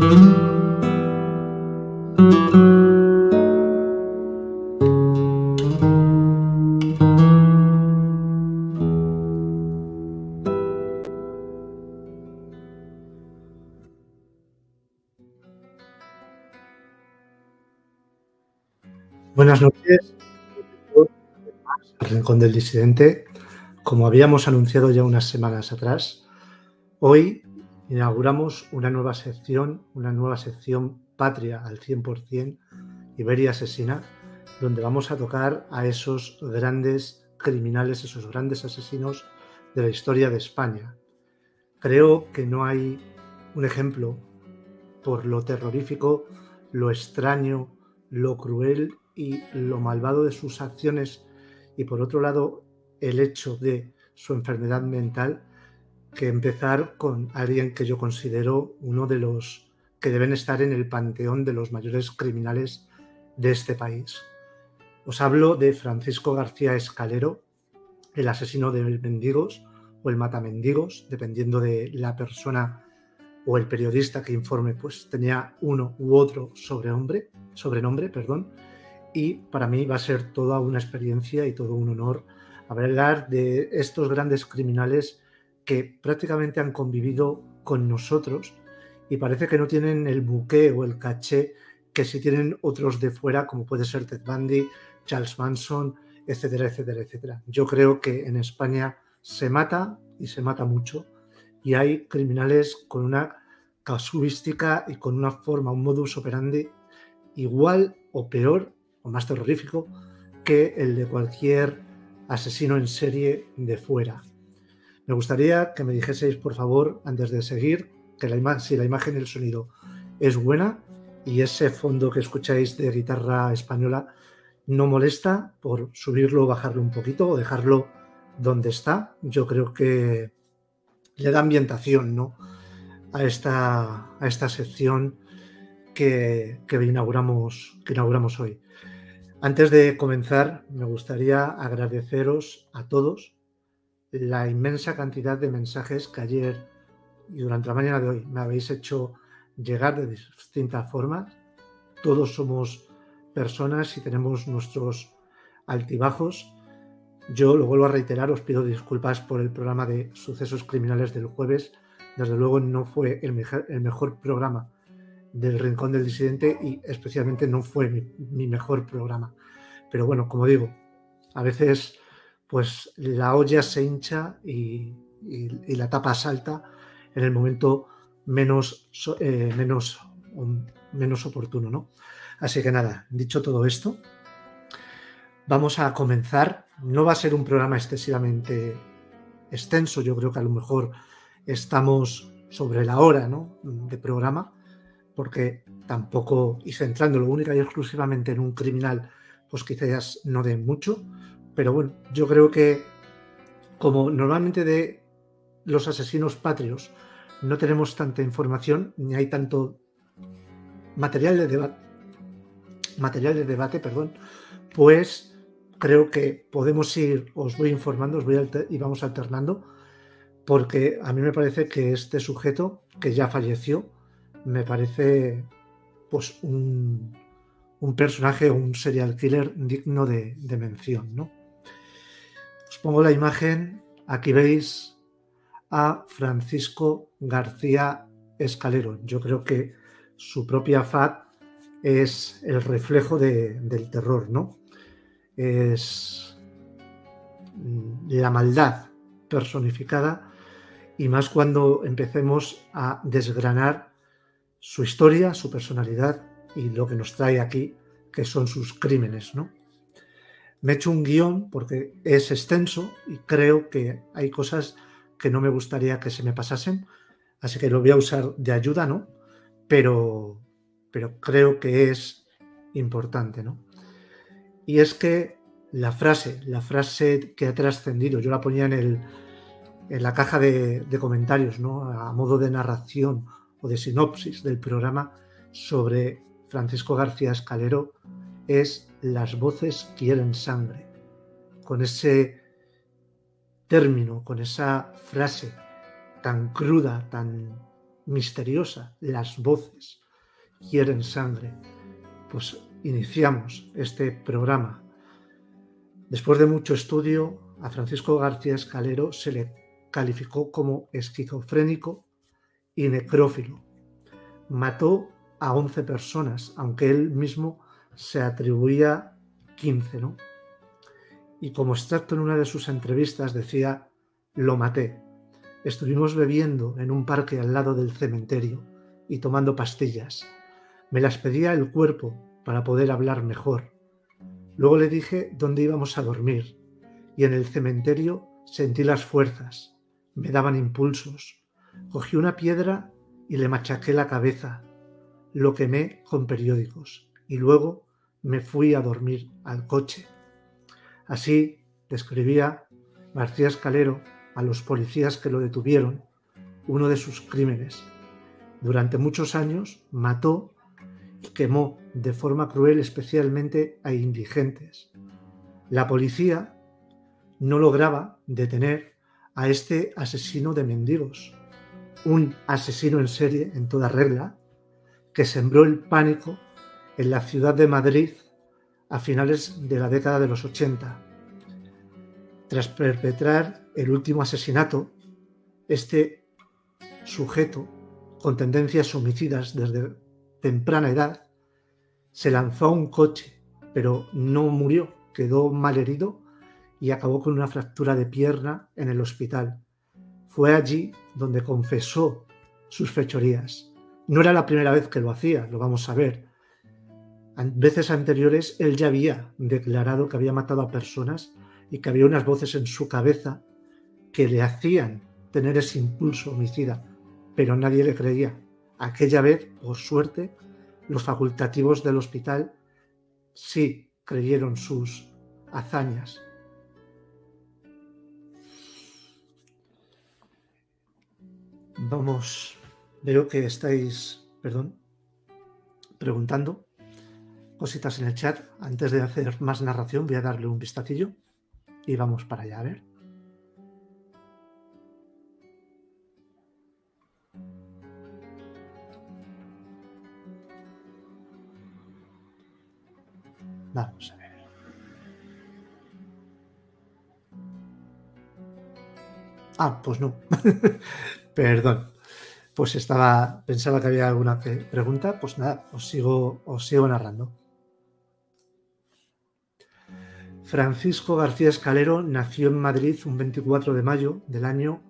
Buenas noches, al Rincón del Disidente. Como habíamos anunciado ya unas semanas atrás, hoy inauguramos una nueva sección patria al 100%, Iberia Asesina, donde vamos a tocar a esos grandes criminales, esos grandes asesinos de la historia de España. Creo que no hay un ejemplo por lo terrorífico, lo extraño, lo cruel y lo malvado de sus acciones, y por otro lado el hecho de su enfermedad mental, que empezar con alguien que yo considero uno de los que deben estar en el panteón de los mayores criminales de este país. Os hablo de Francisco García Escalero, el asesino de mendigos o el matamendigos, dependiendo de la persona o el periodista que informe, pues tenía uno u otro sobrenombre, y para mí va a ser toda una experiencia y todo un honor hablar de estos grandes criminales que prácticamente han convivido con nosotros y parece que no tienen el buque o el caché que sí tienen otros de fuera, como puede ser Ted Bundy, Charles Manson, etcétera, etcétera, etcétera. Yo creo que en España se mata y se mata mucho, y hay criminales con una casuística y con una forma, un modus operandi igual o peor o más terrorífico que el de cualquier asesino en serie de fuera. Me gustaría que me dijeseis, por favor, antes de seguir, que si la imagen y el sonido es buena y ese fondo que escucháis de guitarra española no molesta, por subirlo o bajarlo un poquito o dejarlo donde está. Yo creo que le da ambientación, ¿no?, a esta sección que inauguramos hoy. Antes de comenzar, me gustaría agradeceros a todos la inmensa cantidad de mensajes que ayer y durante la mañana de hoy me habéis hecho llegar de distintas formas. Todos somos personas y tenemos nuestros altibajos. Yo lo vuelvo a reiterar, os pido disculpas por el programa de sucesos criminales del jueves. Desde luego no fue el mejor programa del Rincón del Disidente y especialmente no fue mi mejor programa. Pero bueno, como digo, a veces pues la olla se hincha y la tapa salta en el momento menos oportuno, ¿no? Así que nada, dicho todo esto, vamos a comenzar. No va a ser un programa excesivamente extenso, yo creo que a lo mejor estamos sobre la hora, ¿no?, de programa, porque tampoco, y centrándolo única y exclusivamente en un criminal, pues quizás no den mucho, pero bueno, yo creo que como normalmente de los asesinos patrios no tenemos tanta información, ni hay tanto material de debate, pues creo que podemos ir, os voy informando, y vamos alternando, porque a mí me parece que este sujeto, que ya falleció, me parece pues un personaje, un serial killer digno de mención, ¿no? Os pongo la imagen. Aquí veis a Francisco García Escalero. Yo creo que su propia faz es el reflejo del terror, ¿no? Es la maldad personificada, y más cuando empecemos a desgranar su historia, su personalidad y lo que nos trae aquí, que son sus crímenes, ¿no? Me he hecho un guión porque es extenso y creo que hay cosas que no me gustaría que se me pasasen, así que lo voy a usar de ayuda, ¿no? Pero creo que es importante, ¿no? Y es que la frase que ha trascendido, yo la ponía en la caja de comentarios, ¿no?, a modo de narración o de sinopsis del programa sobre Francisco García Escalero, es: las voces quieren sangre. Con ese término, con esa frase tan cruda, tan misteriosa, las voces quieren sangre. Pues iniciamos este programa. Después de mucho estudio, a Francisco García Escalero se le calificó como esquizofrénico y necrófilo. Mató a 11 personas, aunque él mismo se atribuía 15, ¿no? Y como extracto en una de sus entrevistas decía: lo maté. Estuvimos bebiendo en un parque al lado del cementerio y tomando pastillas. Me las pedía el cuerpo para poder hablar mejor. Luego le dije dónde íbamos a dormir y en el cementerio sentí las fuerzas. Me daban impulsos. Cogí una piedra y le machaqué la cabeza. Lo quemé con periódicos y luego me fui a dormir al coche. Así describía García Escalero a los policías que lo detuvieron uno de sus crímenes. Durante muchos años mató y quemó de forma cruel especialmente a indigentes. La policía no lograba detener a este asesino de mendigos, un asesino en serie en toda regla, que sembró el pánico en la ciudad de Madrid a finales de la década de los 80. Tras perpetrar el último asesinato, este sujeto, con tendencias homicidas desde temprana edad, se lanzó a un coche, pero no murió, quedó malherido y acabó con una fractura de pierna en el hospital. Fue allí donde confesó sus fechorías. No era la primera vez que lo hacía, lo vamos a ver. En veces anteriores él ya había declarado que había matado a personas y que había unas voces en su cabeza que le hacían tener ese impulso homicida, pero nadie le creía. Aquella vez, por suerte, los facultativos del hospital sí creyeron sus hazañas. Veo que estáis, preguntando cositas en el chat. Antes de hacer más narración voy a darle un vistacillo y vamos para allá, a ver. Vamos a ver. Pues no. Perdón. Pues pensaba que había alguna pregunta. Pues nada, os sigo narrando. Francisco García Escalero nació en Madrid un 24 de mayo del año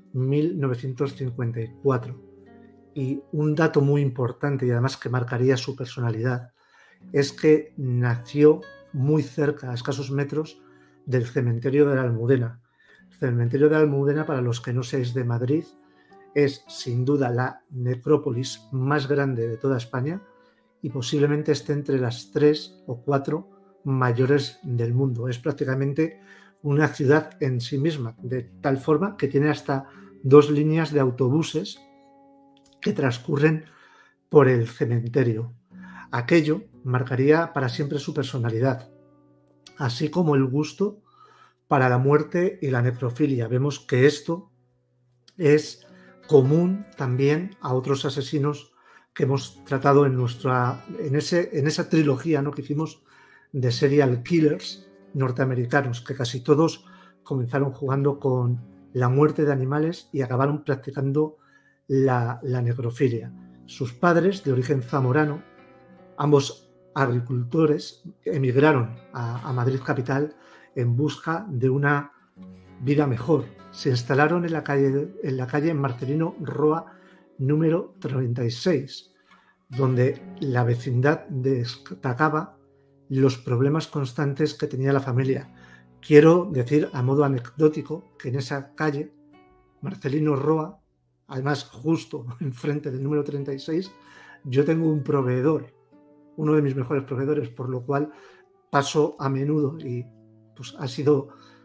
1954. Y un dato muy importante y además que marcaría su personalidad es que nació muy cerca, a escasos metros, del cementerio de la Almudena. El cementerio de la Almudena, para los que no seáis de Madrid, es sin duda la necrópolis más grande de toda España y posiblemente esté entre las 3 o 4 mayores del mundo. Es prácticamente una ciudad en sí misma, de tal forma que tiene hasta 2 líneas de autobuses que transcurren por el cementerio. Aquello marcaría para siempre su personalidad, así como el gusto para la muerte y la necrofilia. Vemos que esto es común también a otros asesinos que hemos tratado en esa trilogía, ¿no?, que hicimos de serial killers norteamericanos, que casi todos comenzaron jugando con la muerte de animales y acabaron practicando la necrofilia. Sus padres, de origen zamorano, ambos agricultores, emigraron a Madrid capital en busca de una vida mejor. Se instalaron en la calle Marcelino Roa número 36, donde la vecindad destacaba los problemas constantes que tenía la familia. Quiero decir a modo anecdótico que en esa calle, Marcelino Roa, además justo enfrente del número 36, yo tengo un proveedor, uno de mis mejores proveedores, por lo cual paso a menudo y pues ha sido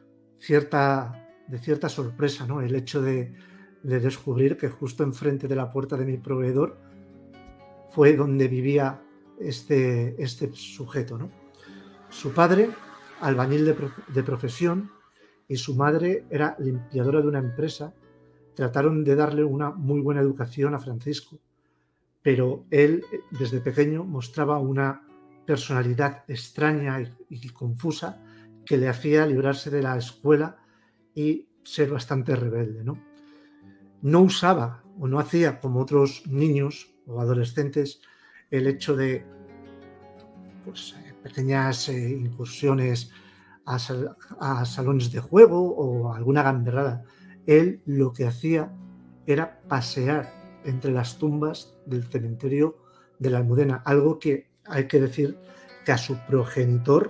de cierta sorpresa, ¿no?, el hecho de descubrir que justo enfrente de la puerta de mi proveedor fue donde vivía este sujeto, ¿no? Su padre, albañil de profesión, y su madre era limpiadora de una empresa, trataron de darle una muy buena educación a Francisco, pero él desde pequeño mostraba una personalidad extraña y confusa que le hacía librarse de la escuela y ser bastante rebelde, ¿no? No usaba o no hacía como otros niños o adolescentes el hecho de pues, pequeñas incursiones a salones de juego o alguna gamberrada. Él lo que hacía era pasear entre las tumbas del cementerio de la Almudena, algo que hay que decir que a su progenitor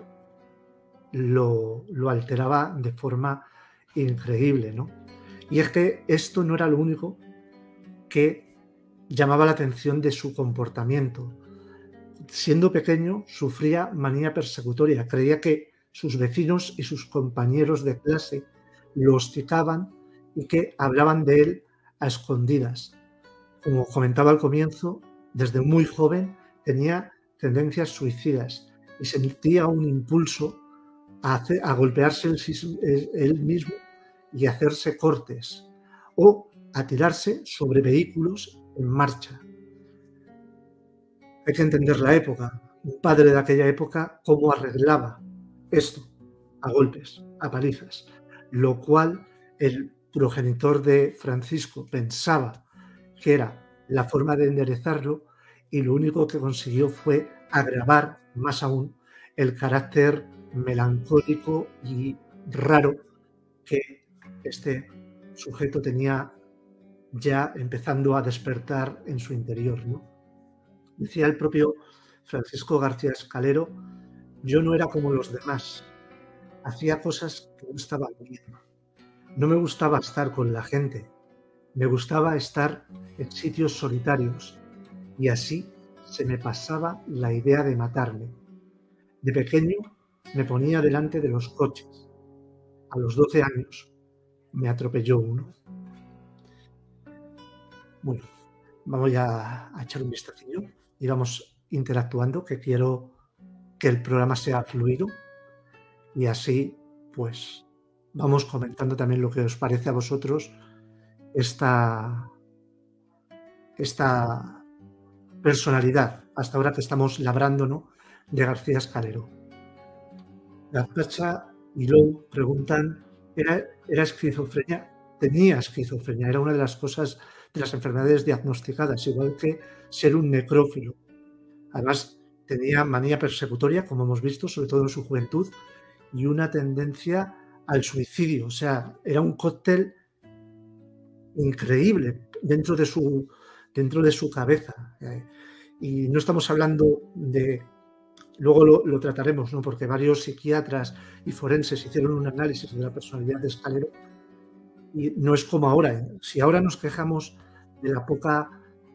lo alteraba de forma increíble, ¿no? Y es que esto no era lo único que llamaba la atención de su comportamiento. Siendo pequeño, sufría manía persecutoria. Creía que sus vecinos y sus compañeros de clase lo hostigaban y que hablaban de él a escondidas. Como comentaba al comienzo, desde muy joven tenía tendencias suicidas y sentía un impulso a golpearse él mismo y hacerse cortes o a tirarse sobre vehículos en marcha. Hay que entender la época. Un padre de aquella época, cómo arreglaba esto a golpes, a palizas, lo cual el progenitor de Francisco pensaba que era la forma de enderezarlo y lo único que consiguió fue agravar más aún el carácter melancólico y raro que este sujeto tenía ya empezando a despertar en su interior, ¿no? Decía el propio Francisco García Escalero, yo no era como los demás, hacía cosas que no estaban bien. No me gustaba estar con la gente, me gustaba estar en sitios solitarios y así se me pasaba la idea de matarme. De pequeño me ponía delante de los coches. A los 12 años me atropelló uno. Bueno, vamos ya a echar un vistacillo y vamos interactuando, que quiero que el programa sea fluido y así pues vamos comentando también lo que os parece a vosotros esta personalidad hasta ahora que estamos labrando, ¿no?, de García Escalero. Gazpacha y Lou preguntan, ¿era esquizofrenia? Tenía esquizofrenia, era una de las cosas, de las enfermedades diagnosticadas, igual que ser un necrófilo. Además, tenía manía persecutoria, como hemos visto, sobre todo en su juventud, y una tendencia al suicidio. O sea, era un cóctel increíble dentro de su cabeza. Y no estamos hablando de... Luego lo trataremos, ¿no?, porque varios psiquiatras y forenses hicieron un análisis de la personalidad de Escalero y no es como ahora, ¿eh? Si ahora nos quejamos de la poca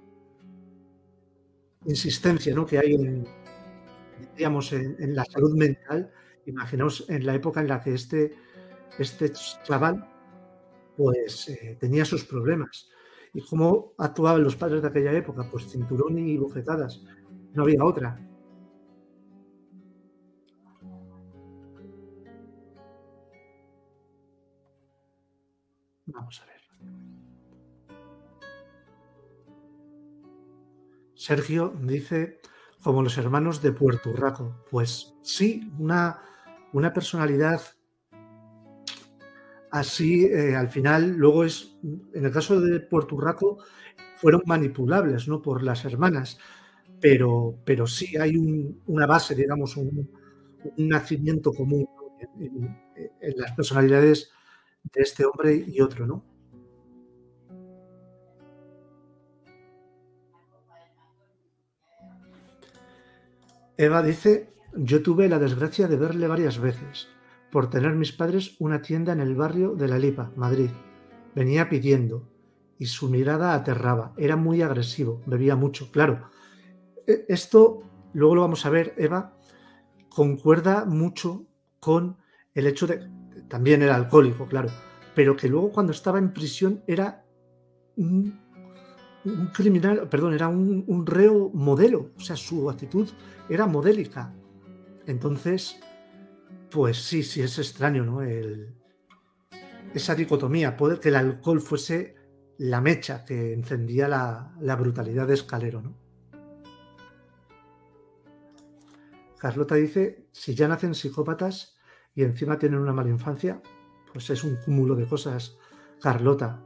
insistencia, ¿no?, que hay digamos, en la salud mental, imaginaos en la época en la que este chaval pues tenía sus problemas. ¿Y cómo actuaban los padres de aquella época? Pues cinturón y bofetadas. No había otra. Vamos a ver. Sergio dice, como los hermanos de Puerto Urraco. Pues sí, una personalidad así, al final, luego en el caso de Puerto Urraco, fueron manipulables, ¿no?, por las hermanas, pero sí hay una base, digamos, un nacimiento común, ¿no?, en las personalidades de este hombre y otro, ¿no? Eva dice, yo tuve la desgracia de verle varias veces, por tener mis padres una tienda en el barrio de La Lipa, Madrid. Venía pidiendo, y su mirada aterraba, era muy agresivo, bebía mucho, claro. Esto, luego lo vamos a ver, Eva, concuerda mucho con el hecho de, también era alcohólico, claro, pero que luego cuando estaba en prisión era un criminal, perdón, era un reo modelo, o sea, su actitud era modélica. Entonces, pues sí es extraño, ¿no?, esa dicotomía, puede que el alcohol fuese la mecha que encendía la brutalidad de Escalero, ¿no? Carlota dice, si ya nacen psicópatas y encima tienen una mala infancia, pues es un cúmulo de cosas, Carlota.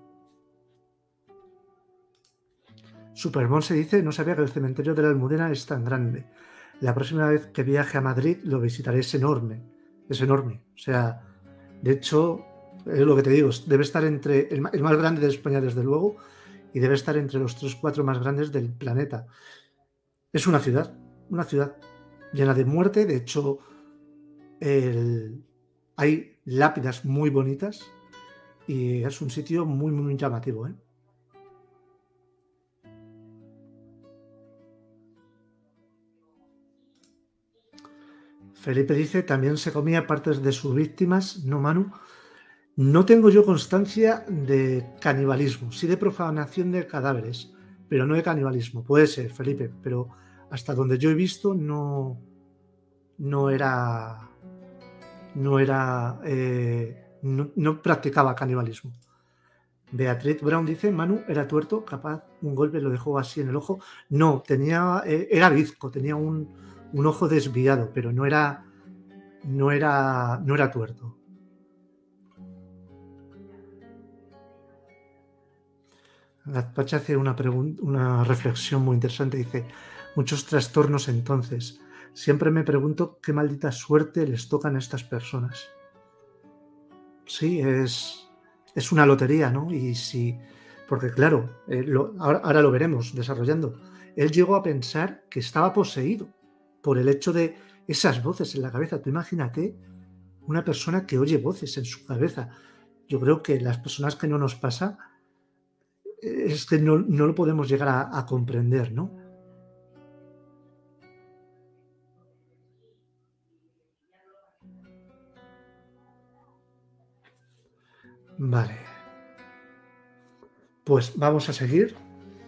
Supermon se dice, no sabía que el cementerio de la Almudena es tan grande. La próxima vez que viaje a Madrid lo visitaré, es enorme. Es enorme. O sea, de hecho, es lo que te digo, debe estar entre el más grande de España, desde luego, y debe estar entre los 3 o 4 más grandes del planeta. Es una ciudad llena de muerte. De hecho, hay lápidas muy bonitas y es un sitio muy, muy llamativo, ¿eh? Felipe dice, también se comía partes de sus víctimas, ¿no, Manu? No tengo yo constancia de canibalismo, sí de profanación de cadáveres, pero no de canibalismo. Puede ser, Felipe, pero hasta donde yo he visto no practicaba canibalismo. Beatriz Brown dice, Manu era tuerto, capaz, un golpe lo dejó así en el ojo. No, era bizco, tenía un ojo desviado, pero no era tuerto. Gazpacha hace una reflexión muy interesante. Dice, muchos trastornos entonces. Siempre me pregunto qué maldita suerte les tocan a estas personas. Sí, es una lotería, ¿no? Y sí, porque claro, ahora lo veremos desarrollando. Él llegó a pensar que estaba poseído por el hecho de esas voces en la cabeza. Tú imagínate una persona que oye voces en su cabeza. Yo creo que las personas que no nos pasa es que no lo podemos llegar a comprender, ¿no? Vale. Pues vamos a seguir.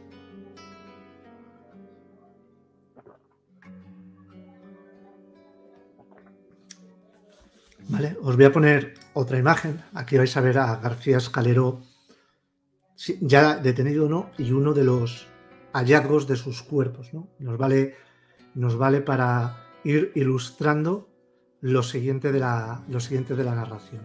Vale, os voy a poner otra imagen. Aquí vais a ver a García Escalero ya detenido o no, y uno de los hallazgos de sus cuerpos, ¿no? Nos vale para ir ilustrando lo siguiente de la narración.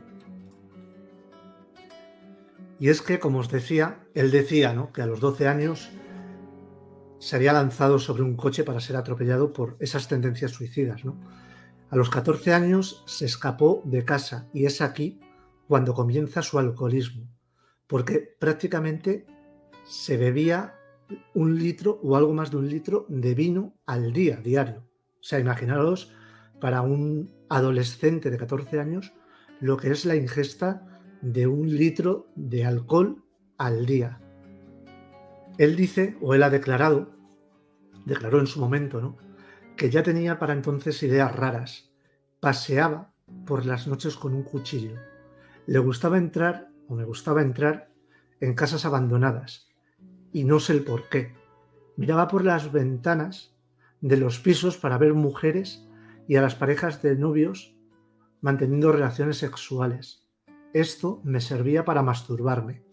Y es que, como os decía, él decía, ¿no?, que a los 12 años se había lanzado sobre un coche para ser atropellado por esas tendencias suicidas, ¿no? A los 14 años se escapó de casa y es aquí cuando comienza su alcoholismo, porque prácticamente se bebía 1 litro o algo más de 1 litro de vino al día, diario. O sea, imaginaros para un adolescente de 14 años lo que es la ingesta de 1 litro de alcohol al día. Él dice, o él declaró en su momento, ¿no?, que ya tenía para entonces ideas raras. Paseaba por las noches con un cuchillo. Me gustaba entrar en casas abandonadas y no sé el por qué. Miraba por las ventanas de los pisos para ver mujeres y a las parejas de novios manteniendo relaciones sexuales. Esto me servía para masturbarme.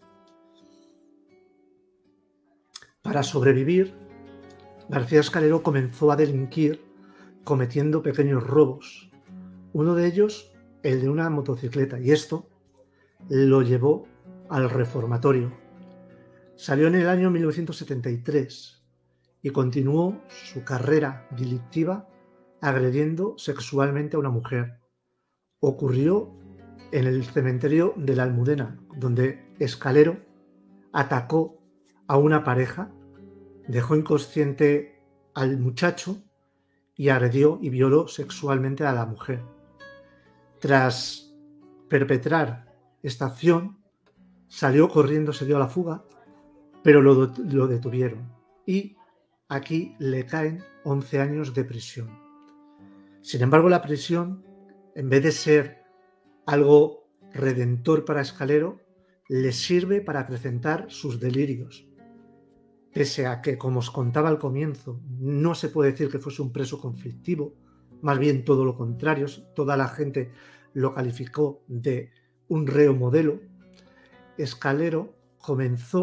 Para sobrevivir, García Escalero comenzó a delinquir cometiendo pequeños robos. Uno de ellos, el de una motocicleta, y esto lo llevó al reformatorio. Salió en el año 1973 y continuó su carrera delictiva agrediendo sexualmente a una mujer. Ocurrió en el cementerio de la Almudena, donde Escalero atacó a una pareja, dejó inconsciente al muchacho y agredió y violó sexualmente a la mujer. Tras perpetrar esta acción, salió corriendo, se dio a la fuga, pero lo detuvieron y aquí le caen 11 años de prisión. Sin embargo, la prisión, en vez de ser algo redentor para Escalero, le sirve para acrecentar sus delirios. Pese a que, como os contaba al comienzo, no se puede decir que fuese un preso conflictivo, más bien todo lo contrario, toda la gente lo calificó de un reo modelo. Escalero comenzó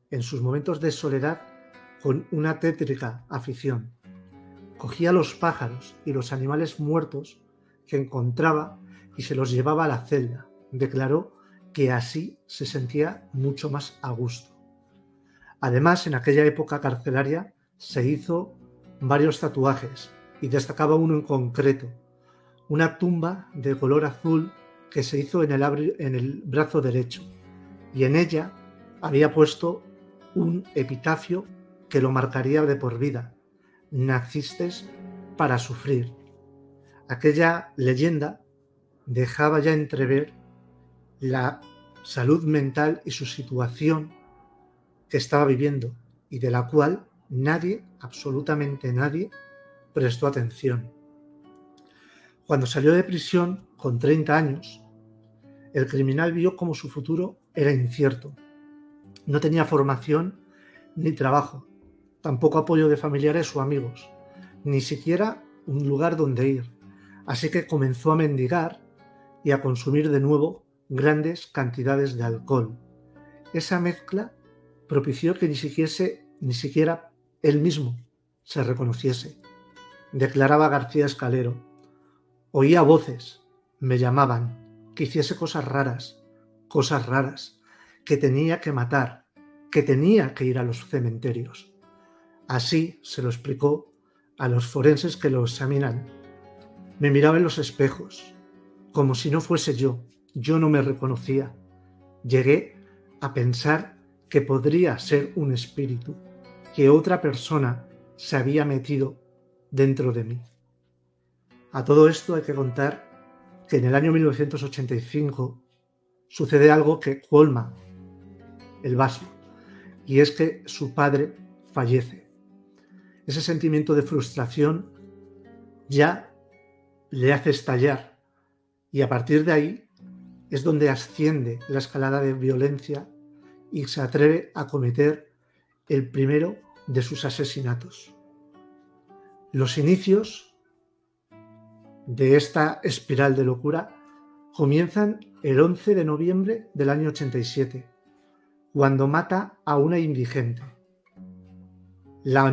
en sus momentos de soledad con una tétrica afición. Cogía los pájaros y los animales muertos que encontraba y se los llevaba a la celda. Declaró que así se sentía mucho más a gusto. Además, en aquella época carcelaria se hizo varios tatuajes y destacaba uno en concreto, una tumba de color azul que se hizo en el brazo derecho, y en ella había puesto un epitafio que lo marcaría de por vida: naciste para sufrir. Aquella leyenda dejaba ya entrever la salud mental y su situación que estaba viviendo y de la cual nadie, absolutamente nadie, prestó atención. Cuando salió de prisión con 30 años, el criminal vio como su futuro era incierto. No tenía formación ni trabajo, tampoco apoyo de familiares o amigos, ni siquiera un lugar donde ir. Así que comenzó a mendigar y a consumir de nuevo grandes cantidades de alcohol. Esa mezcla propició que ni siquiera él mismo se reconociese. Declaraba García Escalero: oía voces, me llamaban, que hiciese cosas raras, que tenía que matar, que tenía que ir a los cementerios. Así se lo explicó a los forenses que lo examinan. Me miraba en los espejos, como si no fuese yo no me reconocía. Llegué a pensar que podría ser un espíritu, que otra persona se había metido dentro de mí. A todo esto hay que contar que en el año 1985 sucede algo que colma el vaso, y es que su padre fallece. Ese sentimiento de frustración ya le hace estallar, y a partir de ahí es donde asciende la escalada de violencia y se atreve a cometer el primero de sus asesinatos. Los inicios de esta espiral de locura comienzan el 11 de noviembre del año 87, cuando mata a una indigente. La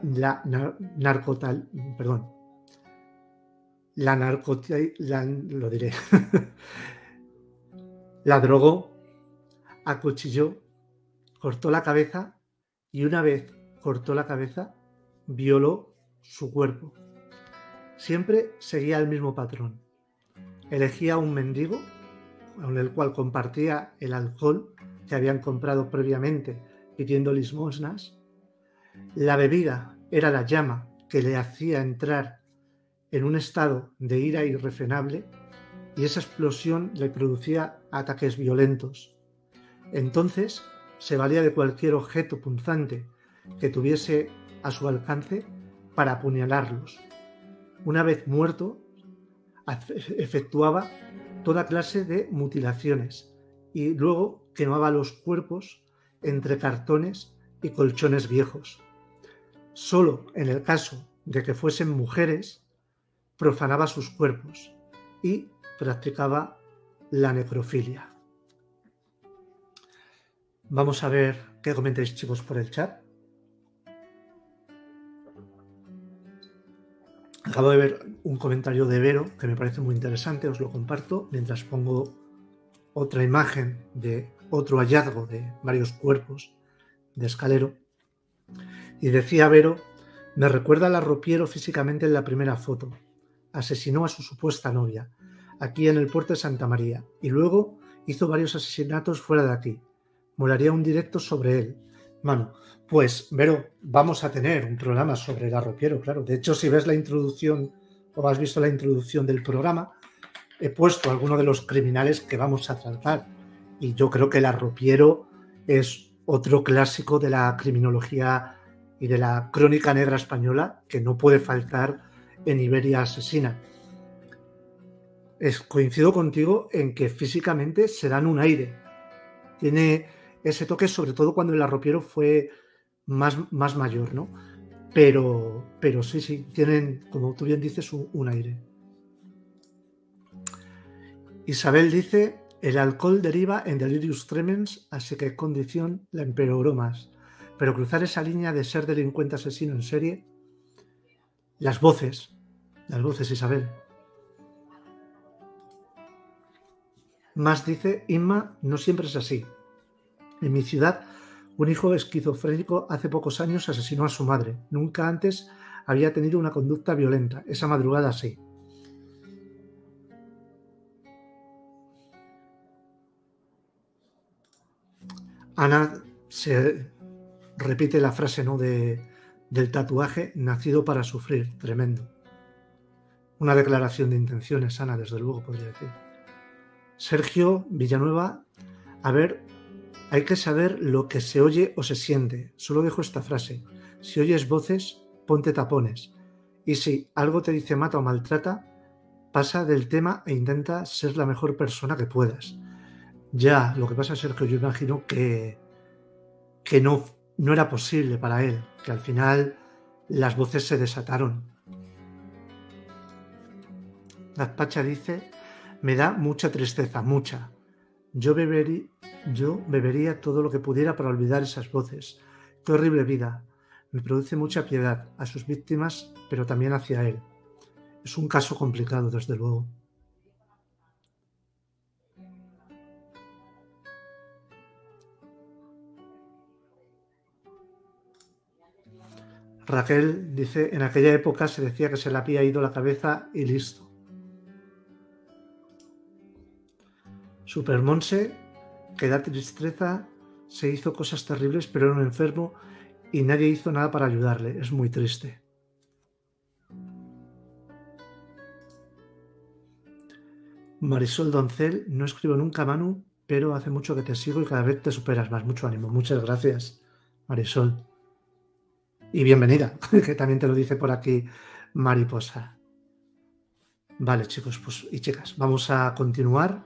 drogó, acuchilló, cortó la cabeza y una vez cortó la cabeza, violó su cuerpo. Siempre seguía el mismo patrón. Elegía un mendigo con el cual compartía el alcohol que habían comprado previamente pidiendo limosnas. La bebida era la llama que le hacía entrar en un estado de ira irrefrenable y esa explosión le producía ataques violentos. Entonces se valía de cualquier objeto punzante que tuviese a su alcance para apuñalarlos. Una vez muerto, efectuaba toda clase de mutilaciones y luego quemaba los cuerpos entre cartones y colchones viejos. Solo en el caso de que fuesen mujeres, profanaba sus cuerpos y practicaba la necrofilia. Vamos a ver qué comentáis, chicos, por el chat. Acabo de ver un comentario de Vero que me parece muy interesante, os lo comparto, mientras pongo otra imagen de otro hallazgo de varios cuerpos de Escalero. Y decía Vero: me recuerda al arropiero físicamente en la primera foto. Asesinó a su supuesta novia, aquí en el puerto de Santa María, y luego hizo varios asesinatos fuera de aquí. Molaría un directo sobre él. Manu, pues, Vero, vamos a tener un programa sobre el arropiero, claro. De hecho, si ves la introducción o has visto la introducción del programa, he puesto algunos de los criminales que vamos a tratar. Y yo creo que el arropiero es otro clásico de la criminología y de la crónica negra española que no puede faltar en Iberia Asesina. Coincido contigo en que físicamente se dan un aire. Tiene ese toque, sobre todo cuando el arropiero fue más mayor, ¿no? Pero sí, tienen, como tú bien dices, un aire. Isabel dice: El alcohol deriva en delirius tremens, así que condición la empeoró más. Pero cruzar esa línea de ser delincuente asesino en serie, las voces, Isabel. Más dice, Inma, no siempre es así. En mi ciudad, un hijo esquizofrénico hace pocos años asesinó a su madre. Nunca antes había tenido una conducta violenta. Esa madrugada sí. Ana se repite la frase, ¿no?, del tatuaje, nacido para sufrir, tremendo. Una declaración de intenciones, Ana, desde luego, podría decir. Sergio Villanueva, a ver, hay que saber lo que se oye o se siente. Solo dejo esta frase. Si oyes voces, ponte tapones. Y si algo te dice mata o maltrata, pasa del tema e intenta ser la mejor persona que puedas. Ya, lo que pasa, Sergio, yo imagino que no era posible para él, que al final las voces se desataron. Gazpacha dice, me da mucha tristeza, mucha. Yo bebería todo lo que pudiera para olvidar esas voces. Qué horrible vida. Me produce mucha piedad a sus víctimas, pero también hacia él. Es un caso complicado, desde luego. Raquel dice, en aquella época se decía que se le había ido la cabeza y listo. Supermonse, que da tristeza, se hizo cosas terribles, pero era un enfermo y nadie hizo nada para ayudarle. Es muy triste. Marisol Doncel, no escribo nunca, Manu, pero hace mucho que te sigo y cada vez te superas más. Mucho ánimo. Muchas gracias, Marisol. Y bienvenida, que también te lo dice por aquí Mariposa. Vale, chicos y chicas, vamos a continuar.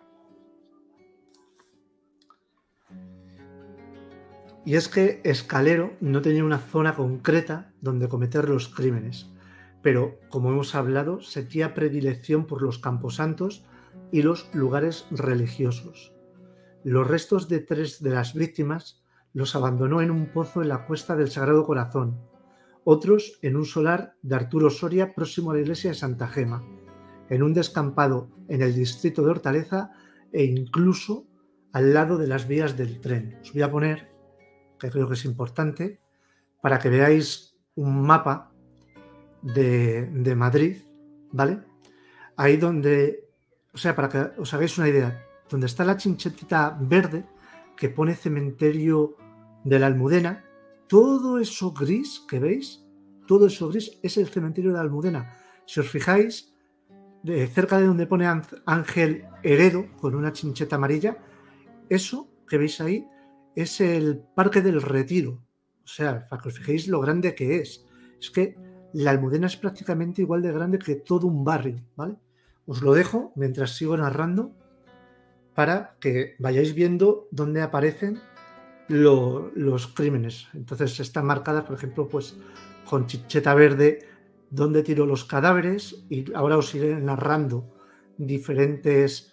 Y es que Escalero no tenía una zona concreta donde cometer los crímenes, pero, como hemos hablado, sentía predilección por los camposantos y los lugares religiosos. Los restos de 3 de las víctimas los abandonó en un pozo en la Cuesta del Sagrado Corazón, otros en un solar de Arturo Soria próximo a la iglesia de Santa Gema, en un descampado en el distrito de Hortaleza e incluso al lado de las vías del tren. Os voy a poner, que creo que es importante, para que veáis un mapa de Madrid, ¿vale? Ahí donde, o sea, para que os hagáis una idea, donde está la chinchetita verde que pone cementerio de la Almudena, todo eso gris que veis, todo eso gris es el cementerio de la Almudena. Si os fijáis, cerca de donde pone Ángel Heredo con una chincheta amarilla, eso que veis ahí es el Parque del Retiro. O sea, para que os fijéis lo grande que es. Es que la Almudena es prácticamente igual de grande que todo un barrio, ¿vale? Os lo dejo mientras sigo narrando para que vayáis viendo dónde aparecen los crímenes. Entonces están marcadas, por ejemplo, pues con chincheta verde dónde tiró los cadáveres, y ahora os iré narrando diferentes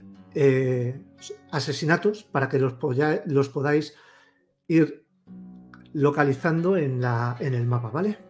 asesinatos para que los podáis ir localizando en el mapa, ¿vale?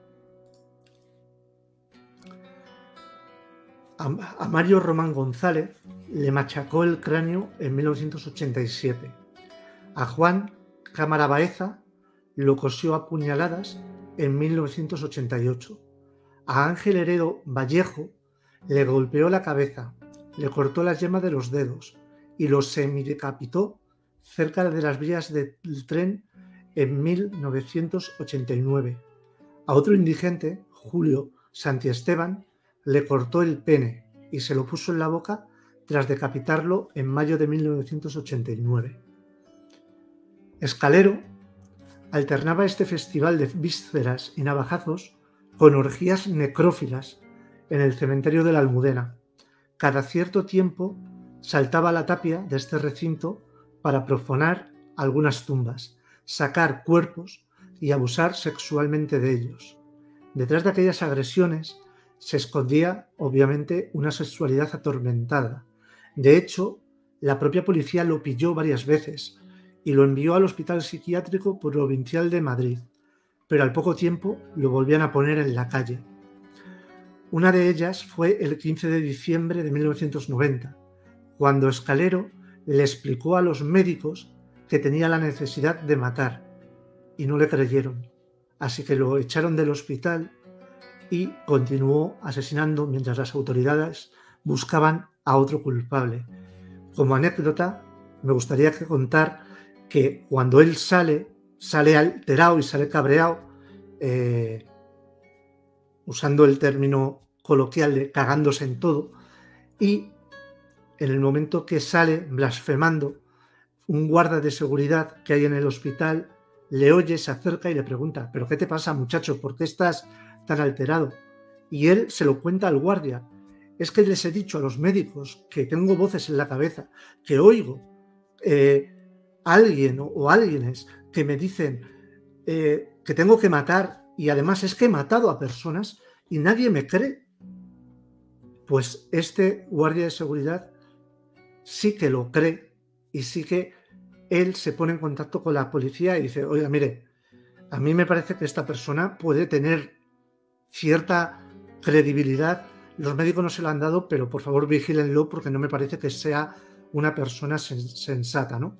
A Mario Román González le machacó el cráneo en 1987. A Juan Cámara Baeza lo cosió a puñaladas en 1988. A Ángel Heredo Vallejo le golpeó la cabeza, le cortó las yemas de los dedos y lo semidecapitó cerca de las vías del tren en 1989. A otro indigente, Julio Santiesteban, le cortó el pene y se lo puso en la boca tras decapitarlo en mayo de 1989. Escalero alternaba este festival de vísceras y navajazos con orgías necrófilas en el cementerio de la Almudena. Cada cierto tiempo saltaba a la tapia de este recinto para profanar algunas tumbas, sacar cuerpos y abusar sexualmente de ellos. Detrás de aquellas agresiones se escondía, obviamente, una sexualidad atormentada. De hecho, La propia policía lo pilló varias veces y lo envió al Hospital Psiquiátrico Provincial de Madrid, pero al poco tiempo lo volvían a poner en la calle. Una de ellas fue el 15 de diciembre de 1990, cuando Escalero le explicó a los médicos que tenía la necesidad de matar y no le creyeron, así que lo echaron del hospital y continuó asesinando mientras las autoridades buscaban a otro culpable. Como anécdota, me gustaría contar que cuando él sale alterado y sale cabreado, usando el término coloquial de cagándose en todo, y en el momento que sale blasfemando, un guarda de seguridad que hay en el hospital le oye, se acerca y le pregunta: ¿pero qué te pasa, muchacho? ¿Por qué estás tan alterado? Y él se lo cuenta al guardia: es que les he dicho a los médicos que tengo voces en la cabeza, que oigo alguien o alguienes que me dicen que tengo que matar, y además es que he matado a personas y nadie me cree. Pues este guardia de seguridad sí que lo cree y sí que él se pone en contacto con la policía y dice: oiga, mire, a mí me parece que esta persona puede tener cierta credibilidad, los médicos no se la han dado, pero por favor vigílenlo porque no me parece que sea una persona sensata, ¿no?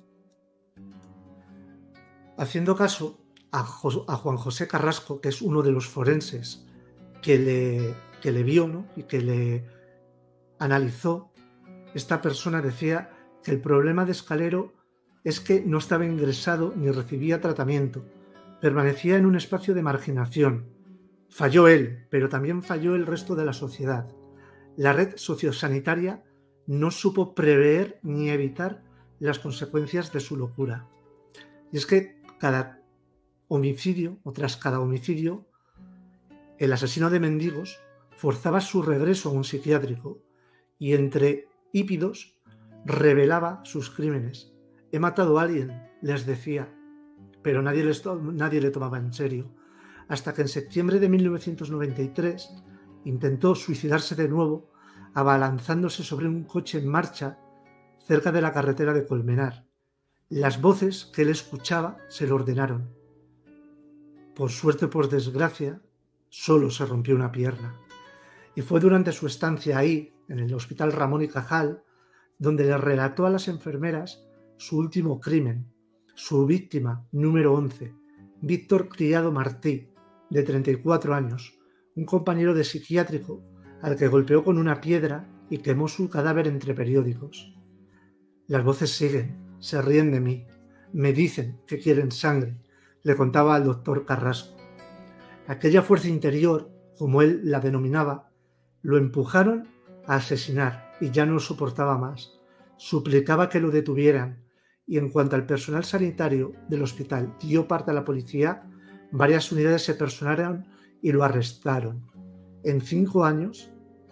Haciendo caso a Juan José Carrasco, que es uno de los forenses que le vio, ¿no?, y que le analizó, esta persona decía que el problema de Escalero es que no estaba ingresado ni recibía tratamiento, permanecía en un espacio de marginación. Falló él, pero también falló el resto de la sociedad. La red sociosanitaria no supo prever ni evitar las consecuencias de su locura. Y es que cada homicidio, o tras cada homicidio, el asesino de mendigos forzaba su regreso a un psiquiátrico y entre hípidos revelaba sus crímenes. He matado a alguien, les decía, pero nadie le tomaba en serio, hasta que en septiembre de 1993 intentó suicidarse de nuevo abalanzándose sobre un coche en marcha cerca de la carretera de Colmenar. Las voces que él escuchaba se lo ordenaron. Por suerte o por desgracia, solo se rompió una pierna. Y fue durante su estancia ahí, en el Hospital Ramón y Cajal, donde le relató a las enfermeras su último crimen, su víctima número 11, Víctor Criado Martí, de 34 años, un compañero de psiquiátrico al que golpeó con una piedra y quemó su cadáver entre periódicos. Las voces siguen, se ríen de mí, me dicen que quieren sangre, le contaba al doctor Carrasco. Aquella fuerza interior, como él la denominaba, lo empujaron a asesinar y ya no soportaba más. Suplicaba que lo detuvieran y en cuanto al personal sanitario del hospital dio parte a la policía, varias unidades se personaron y lo arrestaron. En 5 años,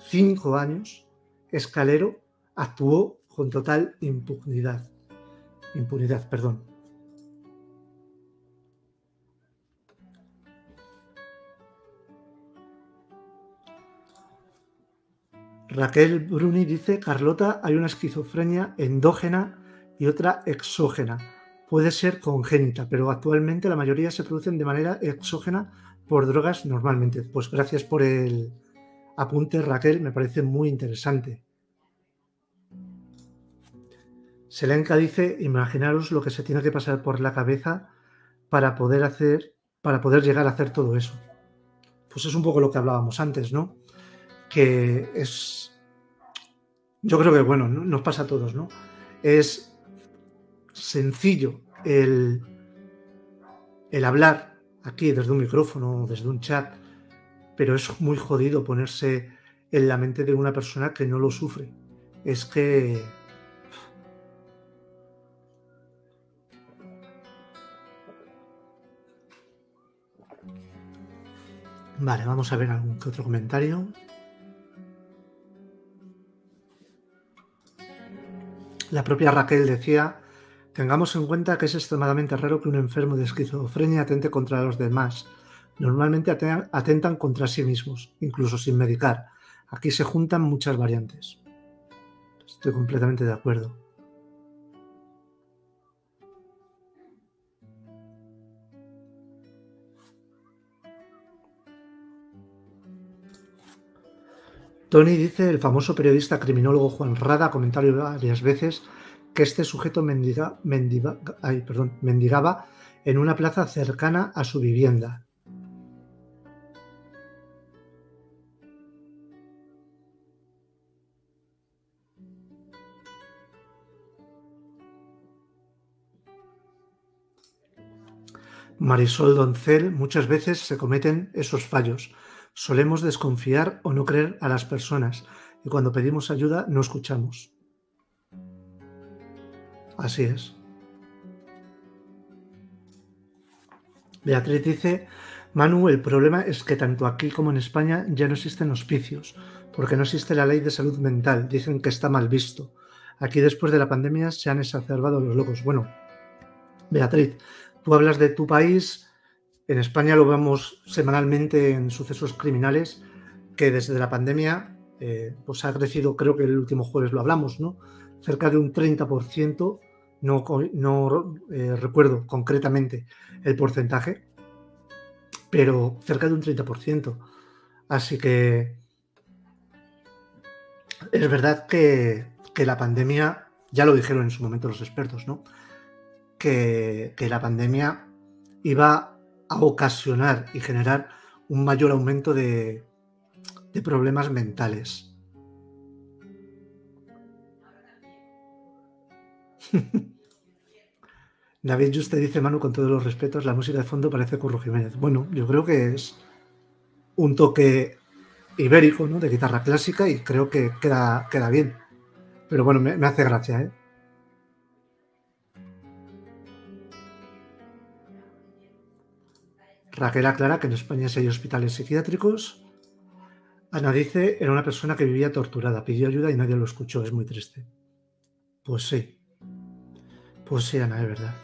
Escalero actuó con total impunidad. Raquel Bruni dice: Carlota, hay una esquizofrenia endógena y otra exógena. Puede ser congénita, pero actualmente la mayoría se producen de manera exógena por drogas normalmente. Pues gracias por el apunte, Raquel, me parece muy interesante. Selenka dice: imaginaros lo que se tiene que pasar por la cabeza para poder llegar a hacer todo eso. Pues es un poco lo que hablábamos antes, ¿no? Que es, yo creo que, bueno, nos pasa a todos, ¿no? Es sencillo el hablar aquí desde un micrófono, desde un chat, pero es muy jodido ponerse en la mente de una persona que no lo sufre. Es que... Vale, vamos a ver algún que otro comentario. La propia Raquel decía: tengamos en cuenta que es extremadamente raro que un enfermo de esquizofrenia atente contra los demás. Normalmente atentan contra sí mismos, incluso sin medicar. Aquí se juntan muchas variantes. Estoy completamente de acuerdo. Tony dice, el famoso periodista criminólogo Juan Rada ha comentado varias veces que este sujeto mendigaba en una plaza cercana a su vivienda. Marisol Doncel, muchas veces se cometen esos fallos. Solemos desconfiar o no creer a las personas y cuando pedimos ayuda no escuchamos. Así es. Beatriz dice, Manu, el problema es que tanto aquí como en España ya no existen hospicios, porque no existe la ley de salud mental, dicen que está mal visto. Aquí después de la pandemia se han exacerbado los locos. Bueno, Beatriz, tú hablas de tu país, en España lo vemos semanalmente en sucesos criminales, que desde la pandemia pues ha crecido, creo que el último jueves lo hablamos, ¿no? Cerca de un 30%, no recuerdo concretamente el porcentaje, pero cerca de un 30%. Así que es verdad que la pandemia, ya lo dijeron en su momento los expertos, ¿no? Que la pandemia iba a ocasionar y generar un mayor aumento de problemas mentales. David Juste dice, Manu, con todos los respetos, la música de fondo parece Curro Jiménez. Bueno, yo creo que es un toque ibérico, ¿no? De guitarra clásica y creo que queda bien. Pero bueno, me hace gracia, ¿eh? Raquel aclara que en España sí hay hospitales psiquiátricos. Ana dice, era una persona que vivía torturada, pidió ayuda y nadie lo escuchó, es muy triste. Pues sí. Pues sí, Ana, es verdad.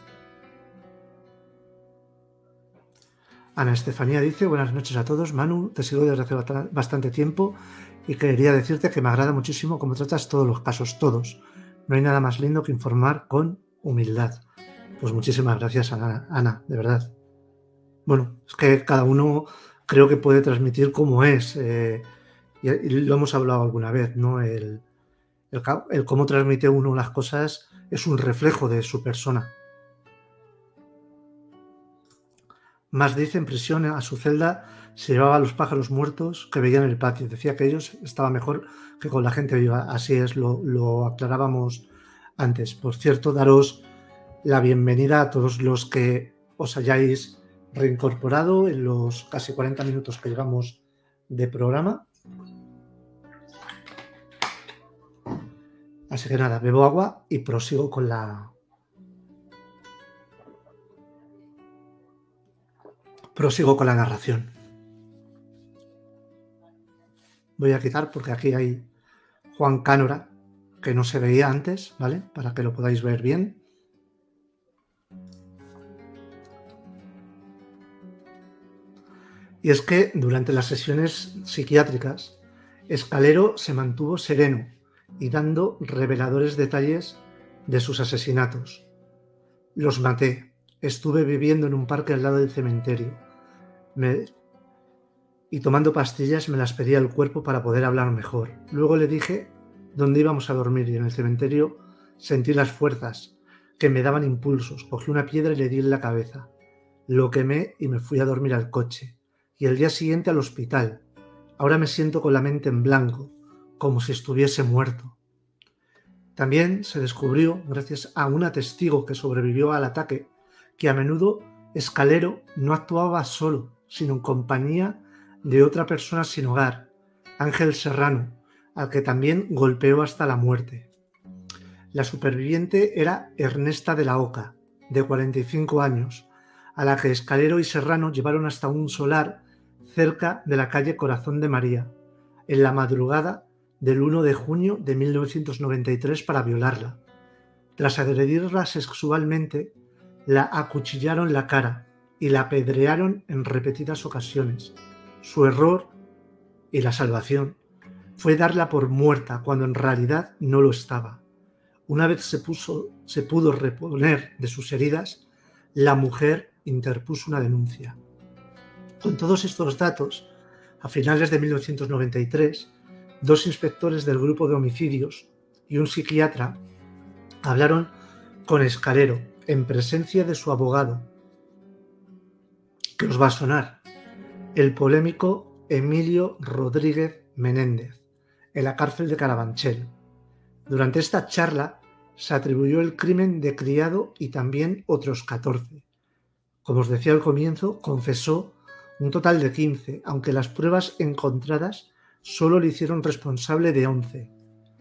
Ana Estefanía dice, buenas noches a todos. Manu, te sigo desde hace bastante tiempo y quería decirte que me agrada muchísimo cómo tratas todos los casos, todos. No hay nada más lindo que informar con humildad. Pues muchísimas gracias, Ana, de verdad. Bueno, es que cada uno creo que puede transmitir cómo es. Y lo hemos hablado alguna vez, ¿no? El cómo transmite uno las cosas es un reflejo de su persona. Más dice, en prisión a su celda se llevaba a los pájaros muertos que veía en el patio. Decía que ellos estaban mejor que con la gente viva. Así es, lo aclarábamos antes. Por cierto, daros la bienvenida a todos los que os hayáis reincorporado en los casi 40 minutos que llevamos de programa. Así que nada, bebo agua y prosigo con la narración. Voy a quitar porque aquí hay Juan Cánora, que no se veía antes, ¿vale? Para que lo podáis ver bien. Y es que durante las sesiones psiquiátricas, Escalero se mantuvo sereno y dando reveladores detalles de sus asesinatos. Los maté. Estuve viviendo en un parque al lado del cementerio. Y tomando pastillas me las pedía el cuerpo para poder hablar mejor. Luego le dije dónde íbamos a dormir y en el cementerio sentí las fuerzas que me daban impulsos. Cogí una piedra y le di en la cabeza. Lo quemé y me fui a dormir al coche. Y el día siguiente al hospital. Ahora me siento con la mente en blanco, como si estuviese muerto. También se descubrió, gracias a una testigo que sobrevivió al ataque, que a menudo Escalero no actuaba solo, sino en compañía de otra persona sin hogar, Ángel Serrano, al que también golpeó hasta la muerte. La superviviente era Ernesta de la Oca, de 45 años, a la que Escalero y Serrano llevaron hasta un solar cerca de la calle Corazón de María, en la madrugada del 1 de junio de 1993 para violarla. Tras agredirla sexualmente, la acuchillaron la cara y la apedrearon en repetidas ocasiones. Su error y la salvación fue darla por muerta cuando en realidad no lo estaba. Una vez se pudo reponer de sus heridas, la mujer interpuso una denuncia. Con todos estos datos, a finales de 1993, 2 inspectores del grupo de homicidios y un psiquiatra hablaron con Escalero en presencia de su abogado, que os va a sonar, el polémico Emilio Rodríguez Menéndez, en la cárcel de Carabanchel. Durante esta charla se atribuyó el crimen de Criado y también otros 14. Como os decía al comienzo, confesó un total de 15, aunque las pruebas encontradas solo le hicieron responsable de 11.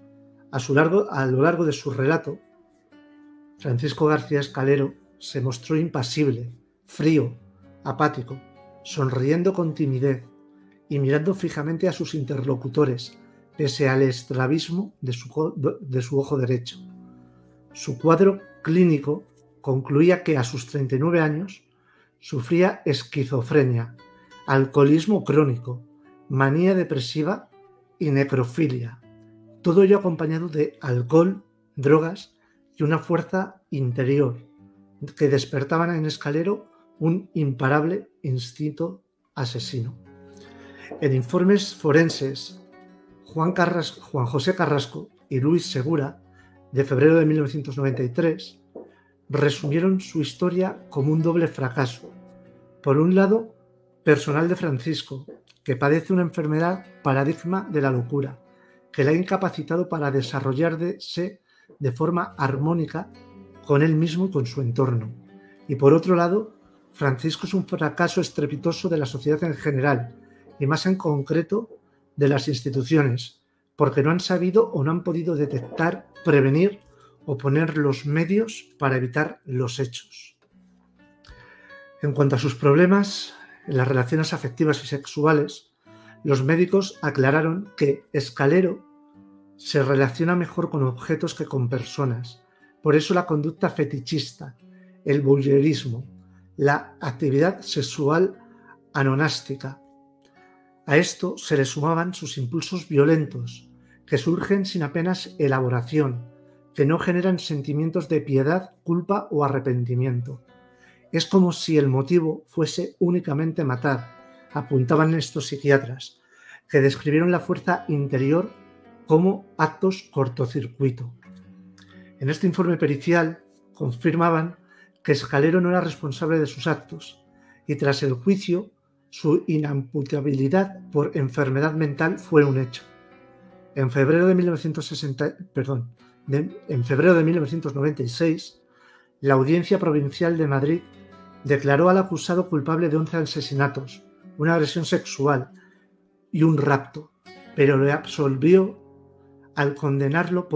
A lo largo de su relato, Francisco García Escalero se mostró impasible, frío, apático, sonriendo con timidez y mirando fijamente a sus interlocutores, pese al estrabismo de su ojo derecho. Su cuadro clínico concluía que a sus 39 años sufría esquizofrenia, alcoholismo crónico, manía depresiva y necrofilia, todo ello acompañado de alcohol, drogas y una fuerza interior que despertaban en Escalero un imparable instinto asesino. En informes forenses, Juan José Carrasco y Luis Segura, de febrero de 1993, resumieron su historia como un doble fracaso. Por un lado, personal de Francisco, que padece una enfermedad paradigma de la locura, que le ha incapacitado para desarrollarse de forma armónica con él mismo y con su entorno. Y por otro lado, Francisco es un fracaso estrepitoso de la sociedad en general, y más en concreto de las instituciones, porque no han sabido o no han podido detectar, prevenir o poner los medios para evitar los hechos. En cuanto a sus problemas en las relaciones afectivas y sexuales, los médicos aclararon que Escalero se relaciona mejor con objetos que con personas. Por eso la conducta fetichista, el voyeurismo, la actividad sexual anonástica. A esto se le sumaban sus impulsos violentos, que surgen sin apenas elaboración, que no generan sentimientos de piedad, culpa o arrepentimiento. Es como si el motivo fuese únicamente matar, apuntaban estos psiquiatras, que describieron la fuerza interior como actos cortocircuito. En este informe pericial confirmaban que Escalero no era responsable de sus actos y tras el juicio su inimputabilidad por enfermedad mental fue un hecho. En febrero de 1996, la Audiencia Provincial de Madrid declaró al acusado culpable de 11 asesinatos, una agresión sexual y un rapto, pero le absolvió al considerarlo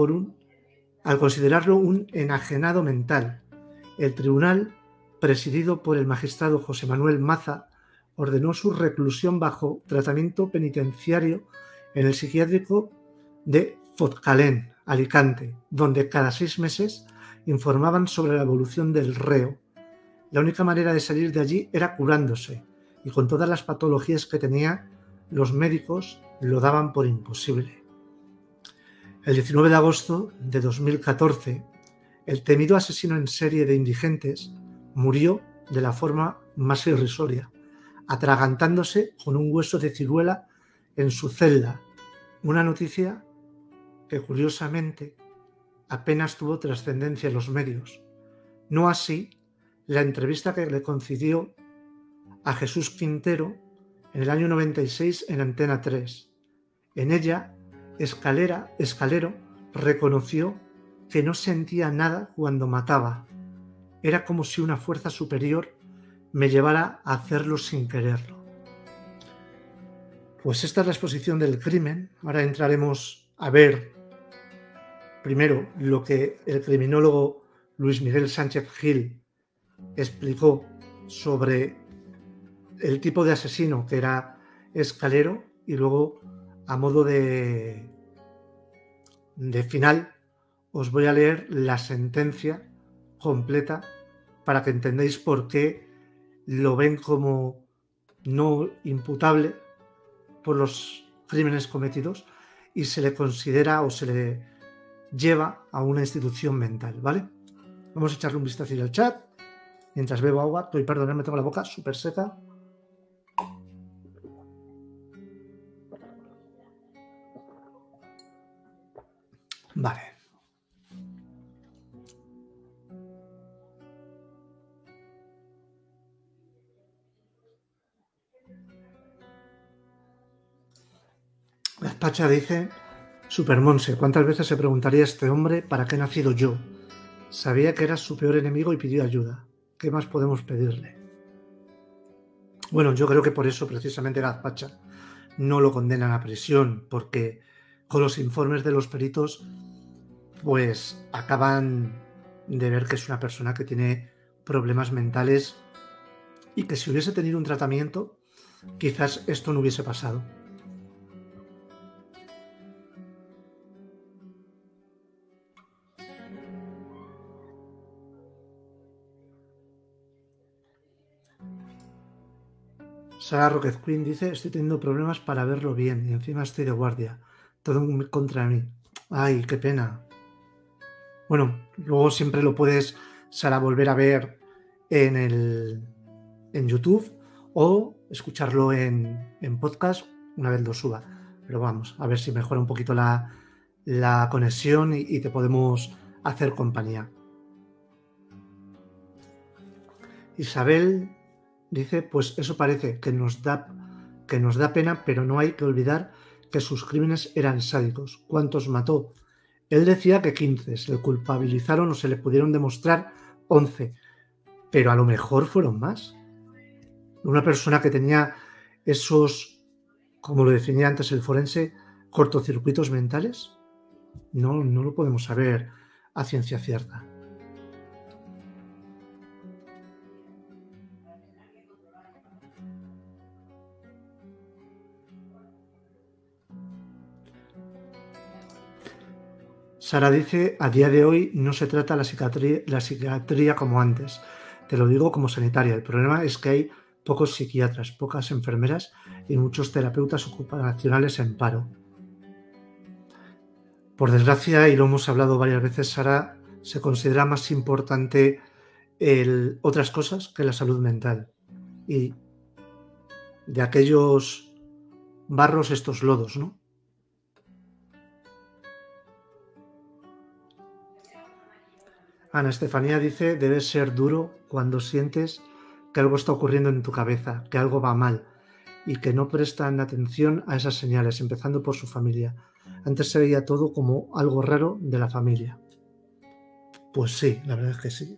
un enajenado mental. El tribunal, presidido por el magistrado José Manuel Maza, ordenó su reclusión bajo tratamiento penitenciario en el psiquiátrico de Forcalén, Alicante, donde cada 6 meses informaban sobre la evolución del reo. La única manera de salir de allí era curándose, y con todas las patologías que tenía, los médicos lo daban por imposible. El 19 de agosto de 2014, el temido asesino en serie de indigentes murió de la forma más irrisoria, atragantándose con un hueso de ciruela en su celda, una noticia que curiosamente apenas tuvo trascendencia en los medios. No así la entrevista que le concedió a Jesús Quintero en el año 96 en Antena 3. En ella, Escalero reconoció que no sentía nada cuando mataba. Era como si una fuerza superior me llevara a hacerlo sin quererlo. Pues esta es la exposición del crimen. Ahora entraremos a ver primero lo que el criminólogo Luis Miguel Sánchez Gil explicó sobre el tipo de asesino que era Escalero, y luego, a modo de final, os voy a leer la sentencia completa para que entendáis por qué lo ven como no imputable por los crímenes cometidos y se le considera o se le lleva a una institución mental, ¿vale? Vamos a echarle un vistazo al chat mientras bebo agua. Perdonadme, tengo la boca súper seca. Vale. Gaspacha dice: Supermonse, ¿cuántas veces se preguntaría este hombre para qué he nacido yo? Sabía que era su peor enemigo y pidió ayuda. ¿Qué más podemos pedirle? Bueno, yo creo que por eso precisamente Gazpacha no lo condenan a prisión, porque con los informes de los peritos pues acaban de ver que es una persona que tiene problemas mentales y que si hubiese tenido un tratamiento, quizás esto no hubiese pasado. Sara Rocket Queen dice: estoy teniendo problemas para verlo bien y encima estoy de guardia. Todo contra mí. Ay, qué pena. Bueno, luego siempre lo puedes, Sara, volver a ver en YouTube o escucharlo en podcast una vez lo suba. Pero vamos, a ver si mejora un poquito la conexión y te podemos hacer compañía. Isabel dice: pues eso parece que nos da pena, pero no hay que olvidar que sus crímenes eran sádicos. ¿Cuántos mató? Él decía que 15, se le culpabilizaron o se le pudieron demostrar 11, pero a lo mejor fueron más. Una persona que tenía esos, como lo definía antes el forense, cortocircuitos mentales, no lo podemos saber a ciencia cierta. Sara dice: a día de hoy no se trata la psiquiatría como antes. Te lo digo como sanitaria. El problema es que hay pocos psiquiatras, pocas enfermeras y muchos terapeutas ocupacionales en paro. Por desgracia, y lo hemos hablado varias veces, Sara, se considera más importante otras cosas que la salud mental. Y de aquellos barros, estos lodos, ¿no? Ana Estefanía dice: debe ser duro cuando sientes que algo está ocurriendo en tu cabeza, que algo va mal y que no prestan atención a esas señales, empezando por su familia. Antes se veía todo como algo raro de la familia. Pues sí, la verdad es que sí.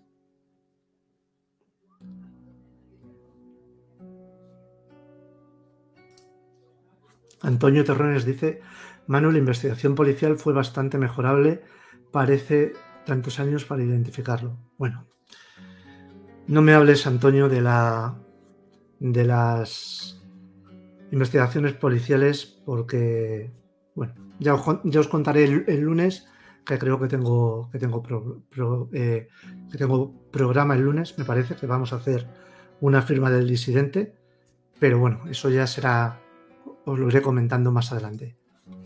Antonio Terrones dice: Manu, la investigación policial fue bastante mejorable, parece tantos años para identificarlo. Bueno, no me hables, Antonio, de las investigaciones policiales porque, bueno, ya os contaré el lunes, que creo que tengo programa el lunes, me parece que vamos a hacer una firma del disidente, pero bueno, eso ya será, os lo iré comentando más adelante.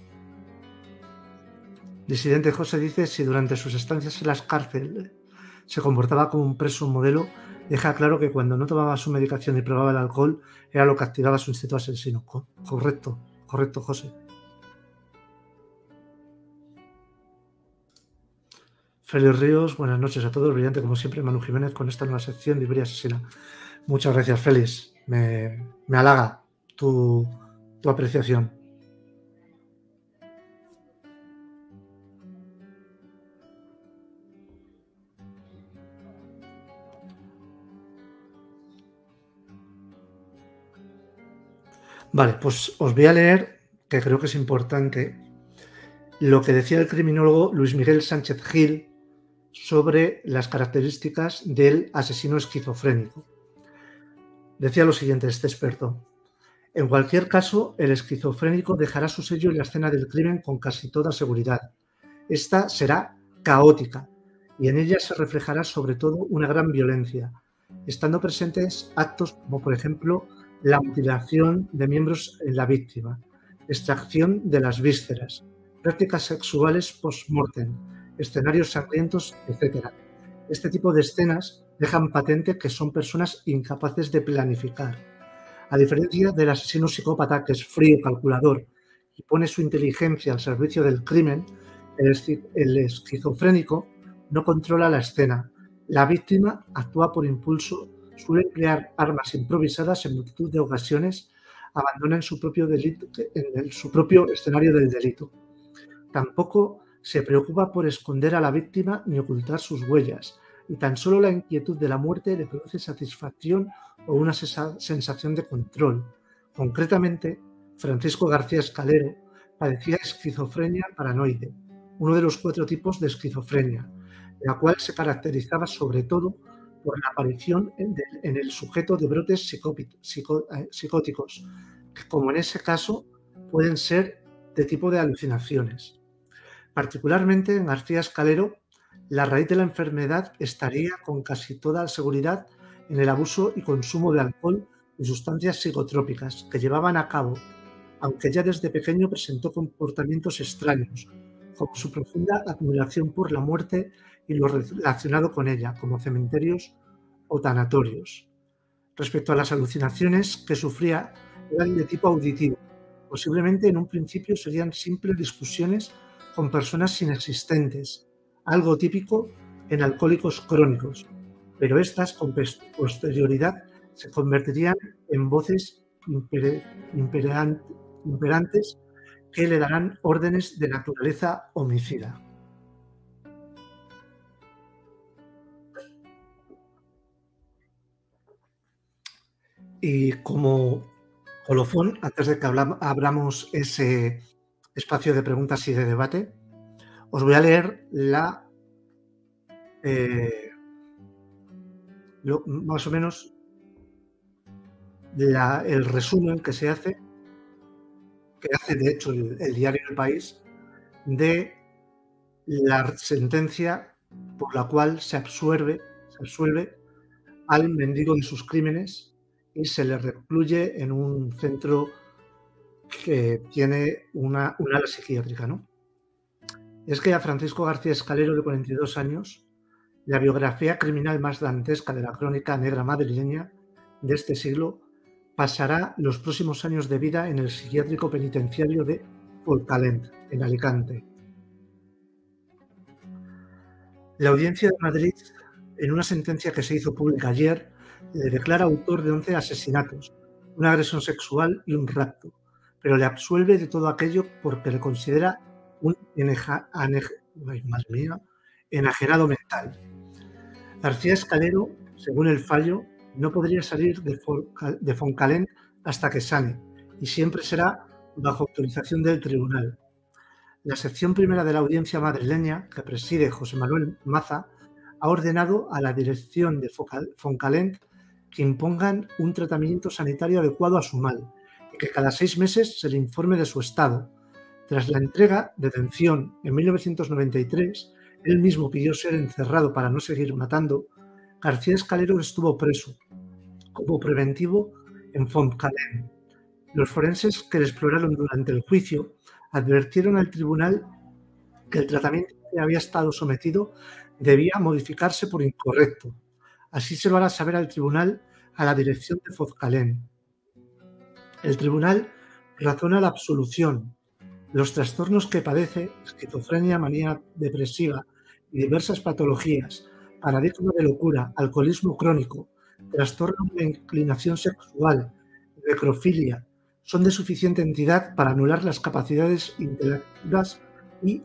Disidente José dice: si durante sus estancias en las cárceles se comportaba como un preso modelo, deja claro que cuando no tomaba su medicación y probaba el alcohol era lo que activaba su instinto asesino. Correcto, José. Félix Ríos, buenas noches a todos. Brillante como siempre, Manu Jiménez, con esta nueva sección de Iberia Asesina. Muchas gracias, Félix. Me halaga tu apreciación. Vale, pues os voy a leer, que creo que es importante, lo que decía el criminólogo Luis Miguel Sánchez Gil sobre las características del asesino esquizofrénico. Decía lo siguiente este experto: en cualquier caso, el esquizofrénico dejará su sello en la escena del crimen con casi toda seguridad. Esta será caótica y en ella se reflejará sobre todo una gran violencia, estando presentes actos como, por ejemplo, la mutilación de miembros en la víctima, extracción de las vísceras, prácticas sexuales post-mortem, escenarios sangrientos, etc. Este tipo de escenas dejan patente que son personas incapaces de planificar. A diferencia del asesino psicópata, que es frío, calculador y pone su inteligencia al servicio del crimen, El esquizofrénico no controla la escena. La víctima actúa por impulso, suele emplear armas improvisadas en multitud de ocasiones, abandona su propio escenario del delito. Tampoco se preocupa por esconder a la víctima ni ocultar sus huellas, y tan solo la inquietud de la muerte le produce satisfacción o una sensación de control. Concretamente, Francisco García Escalero padecía esquizofrenia paranoide, uno de los 4 tipos de esquizofrenia, la cual se caracterizaba sobre todo por la aparición en el sujeto de brotes psicóticos, que, como en ese caso, pueden ser de tipo de alucinaciones. Particularmente en García Escalero, la raíz de la enfermedad estaría con casi toda seguridad en el abuso y consumo de alcohol y sustancias psicotrópicas que llevaban a cabo, aunque ya desde pequeño presentó comportamientos extraños, como su profunda admiración por la muerte y lo relacionado con ella, como cementerios o tanatorios. Respecto a las alucinaciones que sufría, eran de tipo auditivo. Posiblemente en un principio serían simples discusiones con personas inexistentes, algo típico en alcohólicos crónicos, pero estas con posterioridad se convertirían en voces imperantes que le darán órdenes de naturaleza homicida. Y como colofón, antes de que abramos ese espacio de preguntas y de debate, os voy a leer más o menos el resumen que hace de hecho el diario El País, de la sentencia por la cual se absuelve al mendigo de sus crímenes y se le recluye en un centro que tiene una ala psiquiátrica, ¿no? Es que a Francisco García Escalero, de 42 años, la biografía criminal más dantesca de la crónica negra madrileña de este siglo, pasará los próximos años de vida en el psiquiátrico penitenciario de Forcalent, en Alicante. La Audiencia de Madrid, en una sentencia que se hizo pública ayer, le declara autor de 11 asesinatos, una agresión sexual y un rapto, pero le absuelve de todo aquello porque le considera un enajenado mental. García Escalero, según el fallo, no podría salir de Foncalén hasta que sane, y siempre será bajo autorización del tribunal. La sección primera de la audiencia madrileña, que preside José Manuel Maza, ha ordenado a la dirección de Foncalén que impongan un tratamiento sanitario adecuado a su mal y que cada 6 meses se le informe de su estado. Tras la entrega de detención en 1993, él mismo pidió ser encerrado para no seguir matando. García Escalero estuvo preso como preventivo en Fontcalén. Los forenses que le exploraron durante el juicio advirtieron al tribunal que el tratamiento que había estado sometido debía modificarse por incorrecto. Así se lo hará saber al tribunal a la dirección de Fontcalén. El tribunal razona la absolución. Los trastornos que padece, esquizofrenia, manía depresiva y diversas patologías, paradigma de locura, alcoholismo crónico, trastorno de la inclinación sexual, necrofilia, son de suficiente entidad para anular las capacidades intelectuales y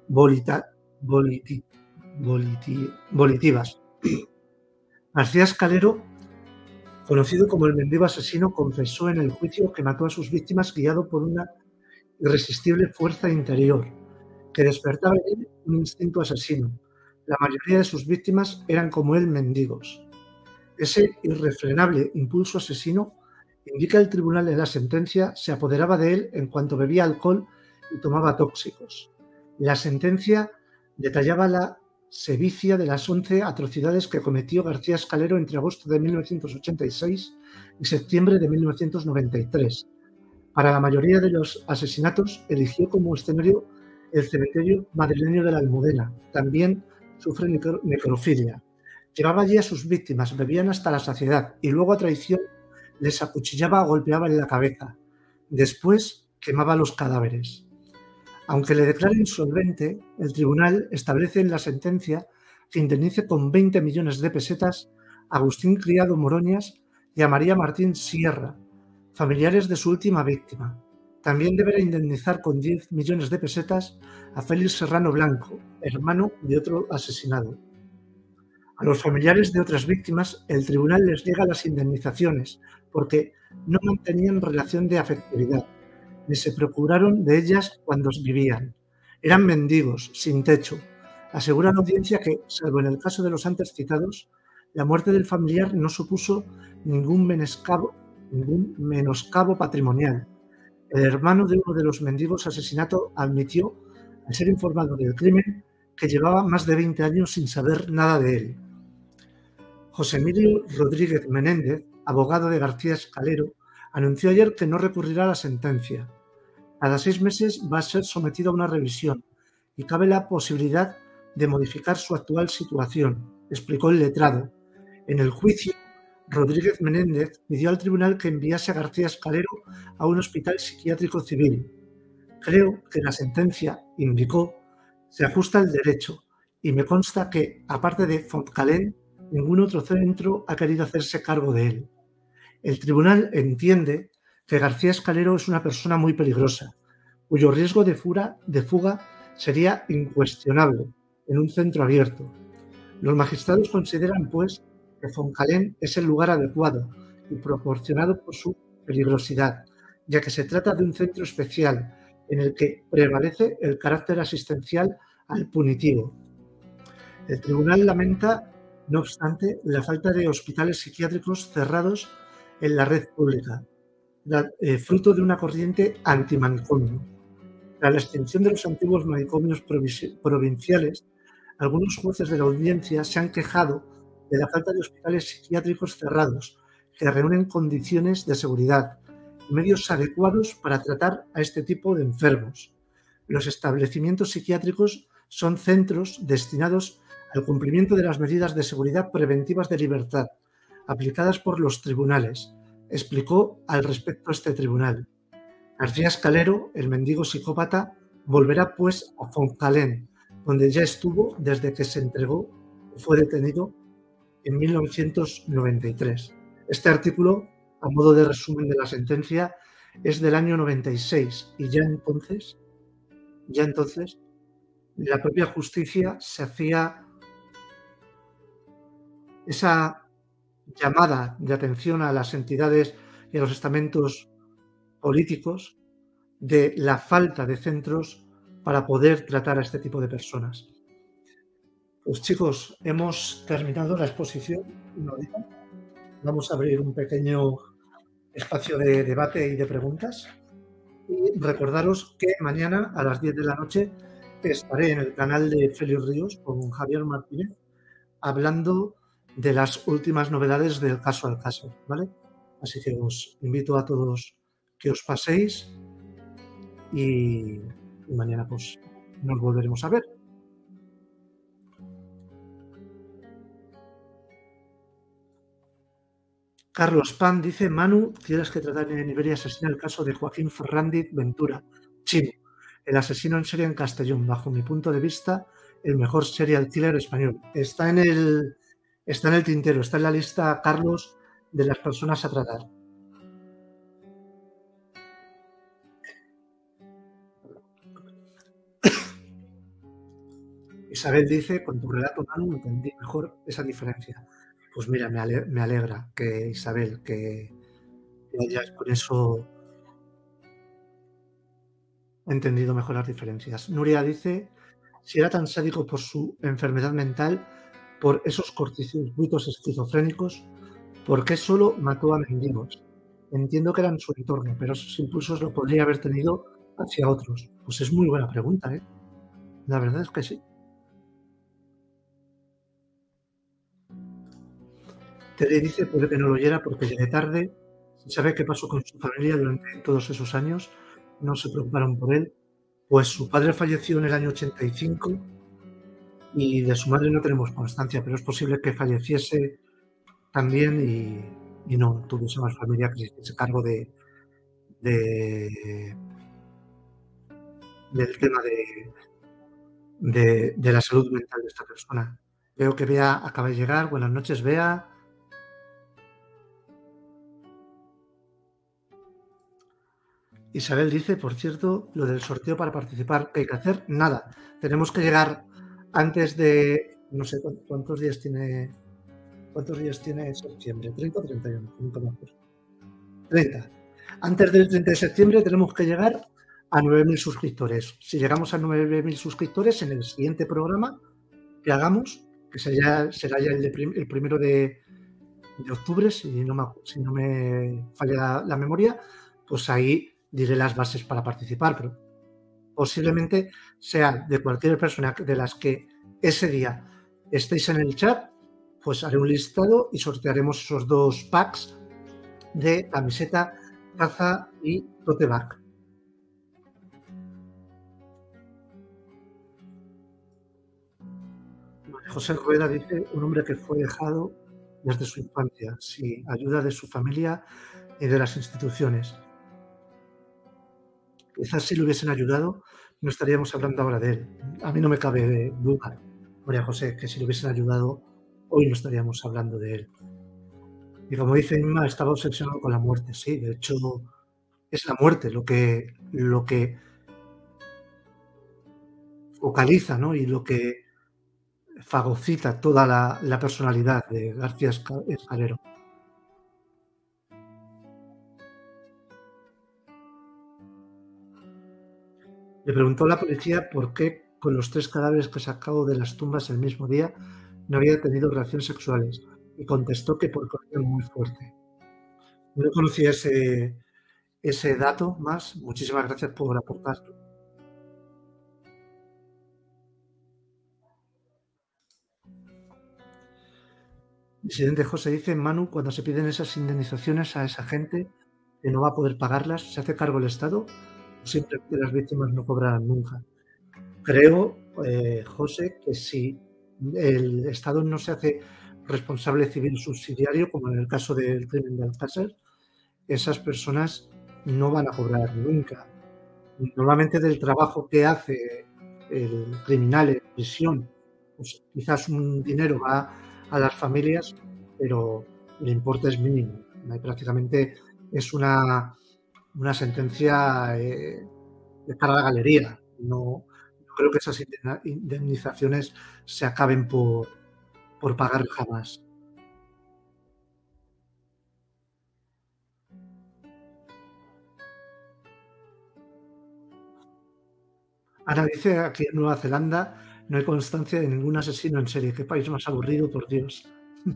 volitivas. García Escalero, conocido como el mendigo asesino, confesó en el juicio que mató a sus víctimas guiado por una irresistible fuerza interior que despertaba en él un instinto asesino. La mayoría de sus víctimas eran como él, mendigos. Ese irrefrenable impulso asesino, indica el tribunal en la sentencia, se apoderaba de él en cuanto bebía alcohol y tomaba tóxicos. La sentencia detallaba la sevicia de las 11 atrocidades que cometió García Escalero entre agosto de 1986 y septiembre de 1993. Para la mayoría de los asesinatos eligió como escenario el cementerio madrileño de la Almudena. También sufre necrofilia. Llevaba allí a sus víctimas, bebían hasta la saciedad y luego a traición les acuchillaba o golpeaba en la cabeza. Después quemaba los cadáveres. Aunque le declare insolvente, el tribunal establece en la sentencia que indemnice con 20 millones de pesetas a Agustín Criado Moroñas y a María Martín Sierra, familiares de su última víctima. También deberá indemnizar con 10 millones de pesetas a Félix Serrano Blanco, hermano de otro asesinado. A los familiares de otras víctimas, el tribunal les niega las indemnizaciones porque no mantenían relación de afectividad, ni se procuraron de ellas cuando vivían. Eran mendigos, sin techo. Asegura la audiencia que, salvo en el caso de los antes citados, la muerte del familiar no supuso ningún menoscabo patrimonial. El hermano de uno de los mendigos asesinados admitió, al ser informado del crimen, que llevaba más de 20 años sin saber nada de él. José Emilio Rodríguez Menéndez, abogado de García Escalero, anunció ayer que no recurrirá a la sentencia. Cada 6 meses va a ser sometido a una revisión y cabe la posibilidad de modificar su actual situación, explicó el letrado. En el juicio, Rodríguez Menéndez pidió al tribunal que enviase a García Escalero a un hospital psiquiátrico civil. Creo que la sentencia, indicó, se ajusta al derecho y me consta que, aparte de Fontcalén, ningún otro centro ha querido hacerse cargo de él. El tribunal entiende que García Escalero es una persona muy peligrosa, cuyo riesgo de fuga sería incuestionable en un centro abierto. Los magistrados consideran, pues, que Fontcalén es el lugar adecuado y proporcionado por su peligrosidad, ya que se trata de un centro especial en el que prevalece el carácter asistencial al punitivo. El tribunal lamenta, no obstante, la falta de hospitales psiquiátricos cerrados en la red pública, fruto de una corriente antimanicomio. Tras la extinción de los antiguos manicomios provinciales, algunos jueces de la audiencia se han quejado de la falta de hospitales psiquiátricos cerrados que reúnen condiciones de seguridad y medios adecuados para tratar a este tipo de enfermos. Los establecimientos psiquiátricos son centros destinados al cumplimiento de las medidas de seguridad preventivas de libertad aplicadas por los tribunales, explicó al respecto este tribunal. García Escalero, el mendigo psicópata, volverá pues a Fontcalén, donde ya estuvo desde que se entregó o fue detenido en 1993. Este artículo, a modo de resumen de la sentencia, es del año 96 y ya entonces la propia justicia se hacía esa llamada de atención a las entidades y a los estamentos políticos de la falta de centros para poder tratar a este tipo de personas. Pues chicos, hemos terminado la exposición. Vamos a abrir un pequeño espacio de debate y de preguntas. Y recordaros que mañana a las 10 de la noche estaré en el canal de Félix Ríos con Javier Martínez hablando de las últimas novedades del caso Alcácer, ¿vale? Así que os invito a todos que os paséis y mañana pues nos volveremos a ver. Carlos Pan dice, Manu, tienes que tratar en Iberia Asesina el caso de Joaquín Fernández Ventura, Chimo, el asesino en serie en Castellón, bajo mi punto de vista, el mejor serial killer español. Está en el tintero, está en la lista, Carlos, de las personas a tratar. Isabel dice, con tu relato, Manu, entendí mejor esa diferencia. Pues mira, me alegra que Isabel, que hayas por eso entendido mejor las diferencias. Nuria dice, si era tan sádico por su enfermedad mental, por esos cortocircuitos esquizofrénicos, ¿por qué solo mató a mendigos? Entiendo que eran su entorno, pero esos impulsos lo podría haber tenido hacia otros. Pues es muy buena pregunta, ¿eh? La verdad es que sí. Tere dice, puede que no lo oyera porque llegué tarde. Si sabe qué pasó con su familia durante todos esos años, no se preocuparon por él. Pues su padre falleció en el año 85 y de su madre no tenemos constancia, pero es posible que falleciese también y no tuviese más familia que se hiciese cargo de del tema de la salud mental de esta persona. Veo que Bea acaba de llegar. Buenas noches, Bea. Isabel dice, por cierto, lo del sorteo para participar, ¿qué hay que hacer? Nada. Tenemos que llegar antes de, no sé cuántos días tiene septiembre, 30 o 31, nunca me acuerdo. 30. Antes del 30 de septiembre tenemos que llegar a 9.000 suscriptores. Si llegamos a 9.000 suscriptores, en el siguiente programa que hagamos, que será ya el primero de octubre, si no me falla la memoria, pues ahí diré las bases para participar, pero posiblemente sea de cualquier persona de las que ese día estéis en el chat, pues haré un listado y sortearemos esos 2 packs de camiseta, taza y tote bag. José Rueda dice, un hombre que fue dejado desde su infancia, sí, ayuda de su familia y de las instituciones. Quizás si le hubiesen ayudado, no estaríamos hablando ahora de él. A mí no me cabe duda, María José, que si le hubiesen ayudado, hoy no estaríamos hablando de él. Y como dice Inma, estaba obsesionado con la muerte, sí, de hecho es la muerte lo que focaliza, ¿no? Y lo que fagocita toda la personalidad de García Escalero. Le preguntó a la policía por qué con los 3 cadáveres que sacó de las tumbas el mismo día no había tenido relaciones sexuales y contestó que porque era muy fuerte. No conocía ese dato más. Muchísimas gracias por aportarlo. Presidente José dice, Manu, cuando se piden esas indemnizaciones a esa gente que no va a poder pagarlas, ¿se hace cargo el Estado? ¿O siempre que las víctimas no cobrarán nunca? Creo, José, que si el Estado no se hace responsable civil subsidiario, como en el caso del crimen de Alcácer, esas personas no van a cobrar nunca. Normalmente del trabajo que hace el criminal en prisión, pues quizás un dinero va a las familias, pero el importe es mínimo. Prácticamente es una sentencia de cara a la galería. No creo que esas indemnizaciones se acaben por pagar jamás. Ana dice, aquí en Nueva Zelanda no hay constancia de ningún asesino en serie. ¿Qué país más aburrido, por Dios?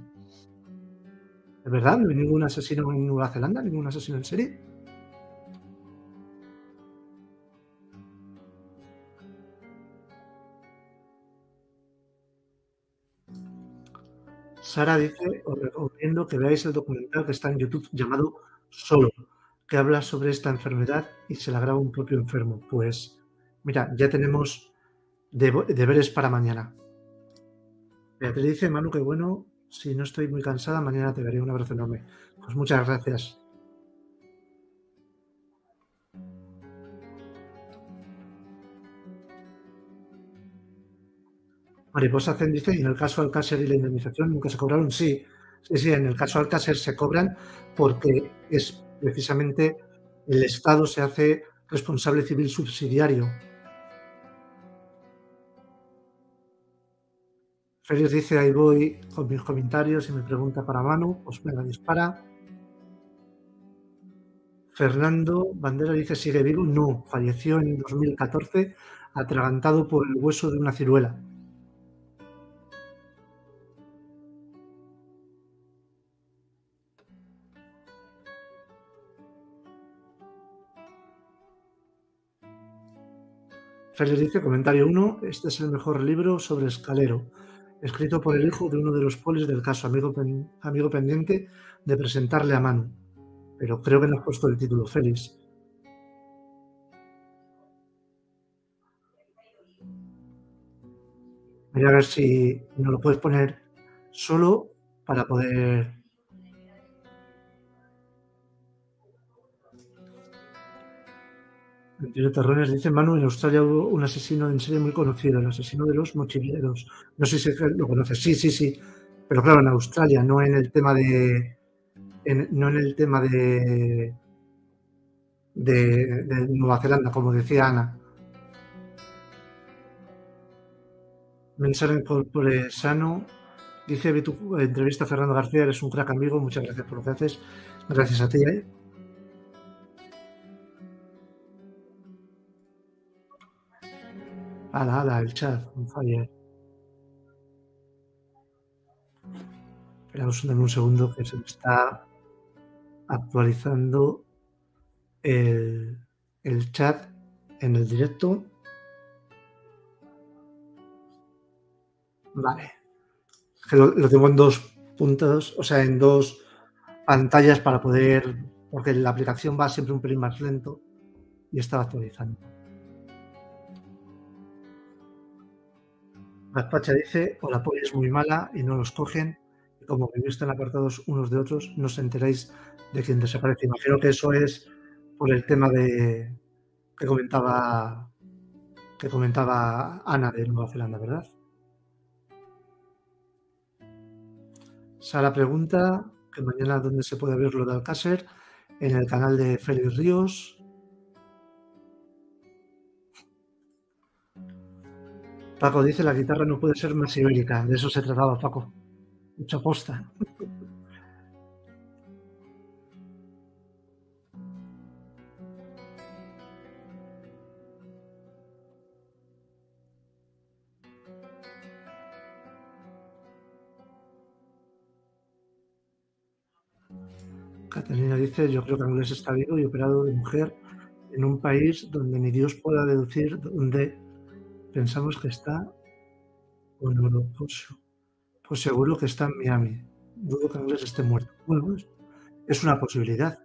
¿De verdad? ¿No hay ningún asesino en Nueva Zelanda? ¿Ningún asesino en serie? Sara dice, os recomiendo que veáis el documental que está en YouTube llamado Solo, que habla sobre esta enfermedad y se la graba un propio enfermo. Pues mira, ya tenemos deberes para mañana. Beatriz dice, Manu, qué bueno, si no estoy muy cansada, mañana te veré. Un abrazo enorme. Pues muchas gracias. Mariposa Zen dice, y en el caso Alcácer y la indemnización nunca se cobraron. Sí, en el caso Alcácer se cobran porque es precisamente el Estado se hace responsable civil subsidiario. Félix dice, ahí voy con mis comentarios y me pregunta para Manu, pues venga, dispara. Fernando Bandera dice, ¿sigue vivo? No, falleció en 2014 atragantado por el hueso de una ciruela. Félix dice, comentario 1, este es el mejor libro sobre Escalero, escrito por el hijo de uno de los polis del caso, amigo pendiente de presentarle a Manu. Pero creo que no has puesto el título, Félix. Voy a ver si nos lo puedes poner solo para poder... Antonio Terrones dice: Manu, en Australia hubo un asesino en serie muy conocido, el asesino de los mochileros. No sé si lo conoces. Sí, sí, sí. Pero claro, en Australia, no en el tema de. No en el tema de Nueva Zelanda, como decía Ana. Mensaje por sano. Dice: vi tu entrevista a Fernando García, eres un crack amigo, muchas gracias por lo que haces. Gracias a ti, ¿eh? Ala, ala, el chat, un fire. Esperamos un segundo que se me está actualizando el chat en el directo. Vale. Lo tengo en dos puntos, o sea, en dos pantallas para poder, porque la aplicación va siempre un pelín más lento y estaba actualizando. Gaspacha dice: o la poli es muy mala y no los cogen, y como que no están apartados unos de otros, no os enteráis de quién desaparece. Imagino que eso es por el tema de que comentaba Ana de Nueva Zelanda, ¿verdad? Sara pregunta que mañana dónde se puede ver lo de Alcácer, en el canal de Félix Ríos. Paco dice: la guitarra no puede ser más ibérica. De eso se trataba, Paco. Mucha posta. Catalina dice: yo creo que Anglés está vivo y operado de mujer en un país donde ni Dios pueda deducir dónde pensamos que está o no lo puso. Pues seguro que está en Miami. Dudo que Anglés esté muerto. Bueno, pues, es una posibilidad.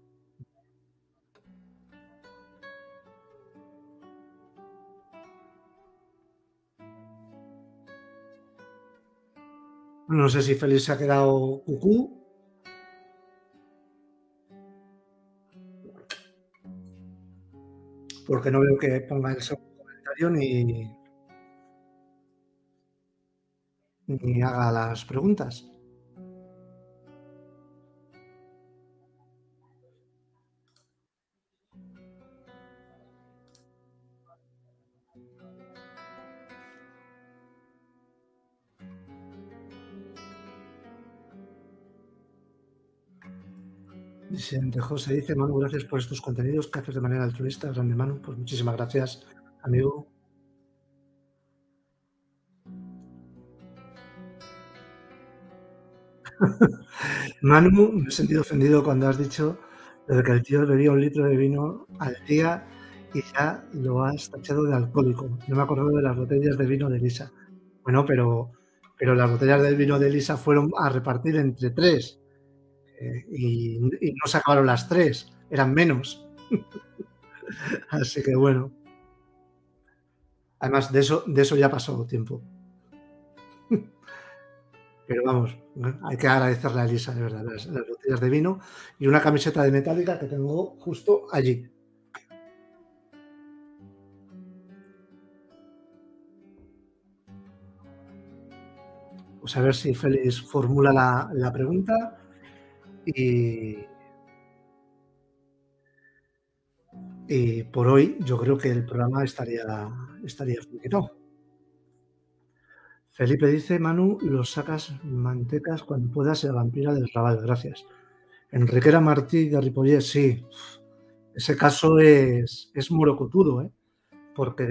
No sé si Félix se ha quedado cucú, porque no veo que ponga el segundo comentario ni haga las preguntas. Vicente José dice: Manu, gracias por estos contenidos que haces de manera altruista. Grande Manu, pues muchísimas gracias, amigo. Manu, me he sentido ofendido cuando has dicho lo de que el tío bebía un litro de vino al día y ya lo has tachado de alcohólico. No me acuerdo de las botellas de vino de Lisa. Bueno, pero las botellas del vino de Lisa fueron a repartir entre tres y no se acabaron las tres, eran menos. Así que bueno, además de eso ya pasó tiempo. Pero vamos, hay que agradecerle a Elisa, de verdad, las botellas de vino y una camiseta de Metallica que tengo justo allí. Pues a ver si Félix formula la pregunta y por hoy yo creo que el programa estaría finiquitado. Felipe dice: Manu, los sacas mantecas cuando puedas, el vampira del Raval, gracias. Enriquera Martí de Ripollet, sí. Ese caso es morocotudo, ¿eh? Porque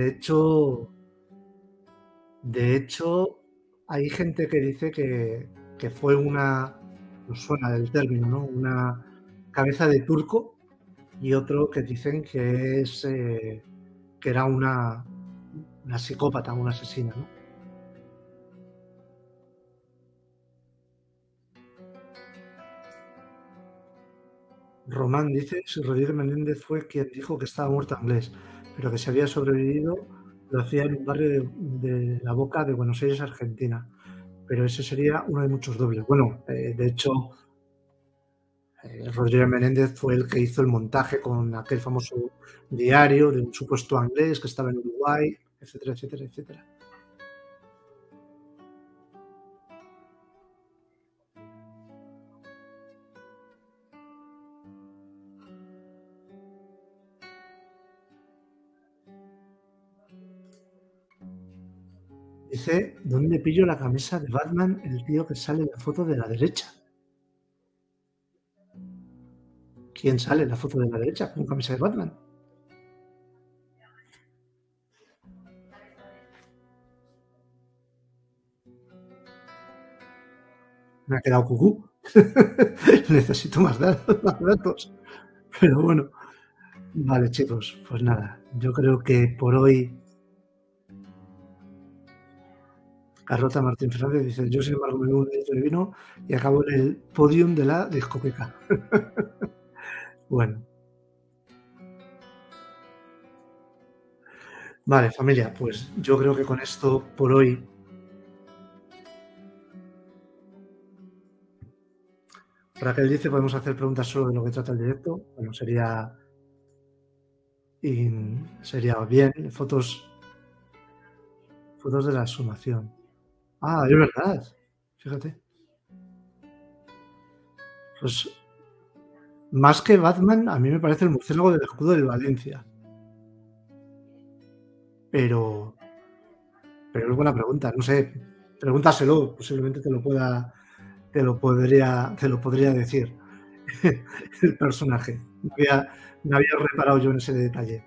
de hecho, hay gente que dice que fue una, nos suena del término, ¿no? Una cabeza de turco y otro que dicen que era una psicópata, una asesina, ¿no? Román dice: si Rodríguez Menéndez fue quien dijo que estaba muerto Anglés, pero que si había sobrevivido, lo hacía en un barrio de La Boca de Buenos Aires, Argentina. Pero ese sería uno de muchos dobles. Bueno, de hecho, Rodríguez Menéndez fue el que hizo el montaje con aquel famoso diario de un supuesto inglés que estaba en Uruguay, etcétera, etcétera, etcétera. Dice, ¿dónde pillo la camisa de Batman? El tío que sale en la foto de la derecha. ¿Quién sale en la foto de la derecha con camisa de Batman? Me ha quedado cucú. Necesito más datos. Pero bueno, vale, chicos, pues nada, yo creo que por hoy Carlota Martín Fernández dice, yo sin embargo me bebo un litro de vino y acabo en el podium de la discoteca. Bueno, vale, familia, pues yo creo que con esto por hoy, Raquel dice, podemos hacer preguntas solo de lo que trata el directo. Bueno, sería bien, fotos de la sumación. Ah, es verdad, fíjate. Pues más que Batman, a mí me parece el murciélago del escudo del Valencia. Pero es buena pregunta, no sé, pregúntaselo, posiblemente te lo podría decir el personaje. No había reparado yo en ese detalle.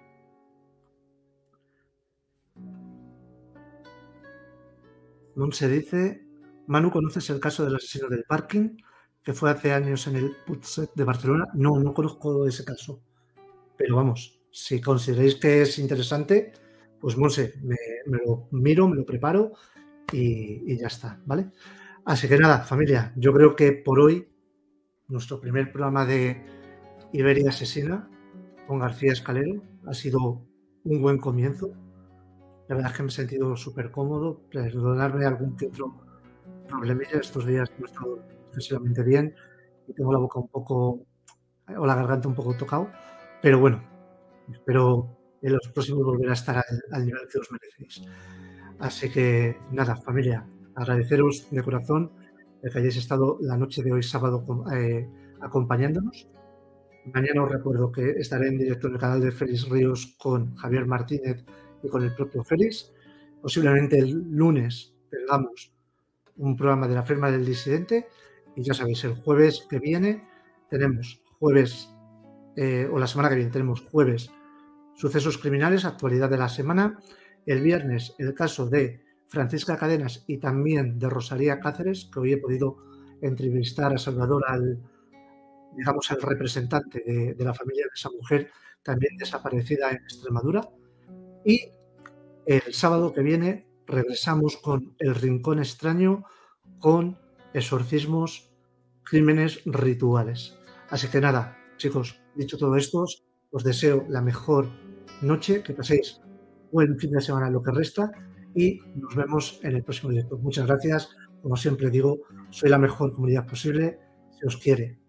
Se dice, Manu, ¿conoces el caso del asesino del parking que fue hace años en el Putset de Barcelona? No, no conozco ese caso. Pero vamos, si consideráis que es interesante, pues Monse, me lo miro, me lo preparo y ya está, ¿vale? Así que nada, familia, yo creo que por hoy nuestro primer programa de Iberia Asesina con García Escalero ha sido un buen comienzo. La verdad es que me he sentido súper cómodo, perdonarme algún que otro problemilla. Estos días no he estado excesivamente bien y tengo la boca un poco, o la garganta un poco tocado, pero bueno, espero en los próximos volver a estar al nivel que os merecéis. Así que nada, familia, agradeceros de corazón el que hayáis estado la noche de hoy sábado acompañándonos. Mañana os recuerdo que estaré en directo en el canal de Félix Ríos con Javier Martínez y con el propio Félix. Posiblemente el lunes tengamos un programa de la firma del disidente y ya sabéis, el jueves que viene tenemos o la semana que viene tenemos jueves sucesos criminales, actualidad de la semana. El viernes el caso de Francisca Cadenas y también de Rosalía Cáceres, que hoy he podido entrevistar a Salvador, al representante de la familia de esa mujer también desaparecida en Extremadura. Y el sábado que viene regresamos con El Rincón Extraño, con exorcismos, crímenes rituales. Así que nada, chicos, dicho todo esto, os deseo la mejor noche, que paséis buen fin de semana lo que resta y nos vemos en el próximo directo. Muchas gracias. Como siempre digo, soy la mejor comunidad posible. Se os quiere.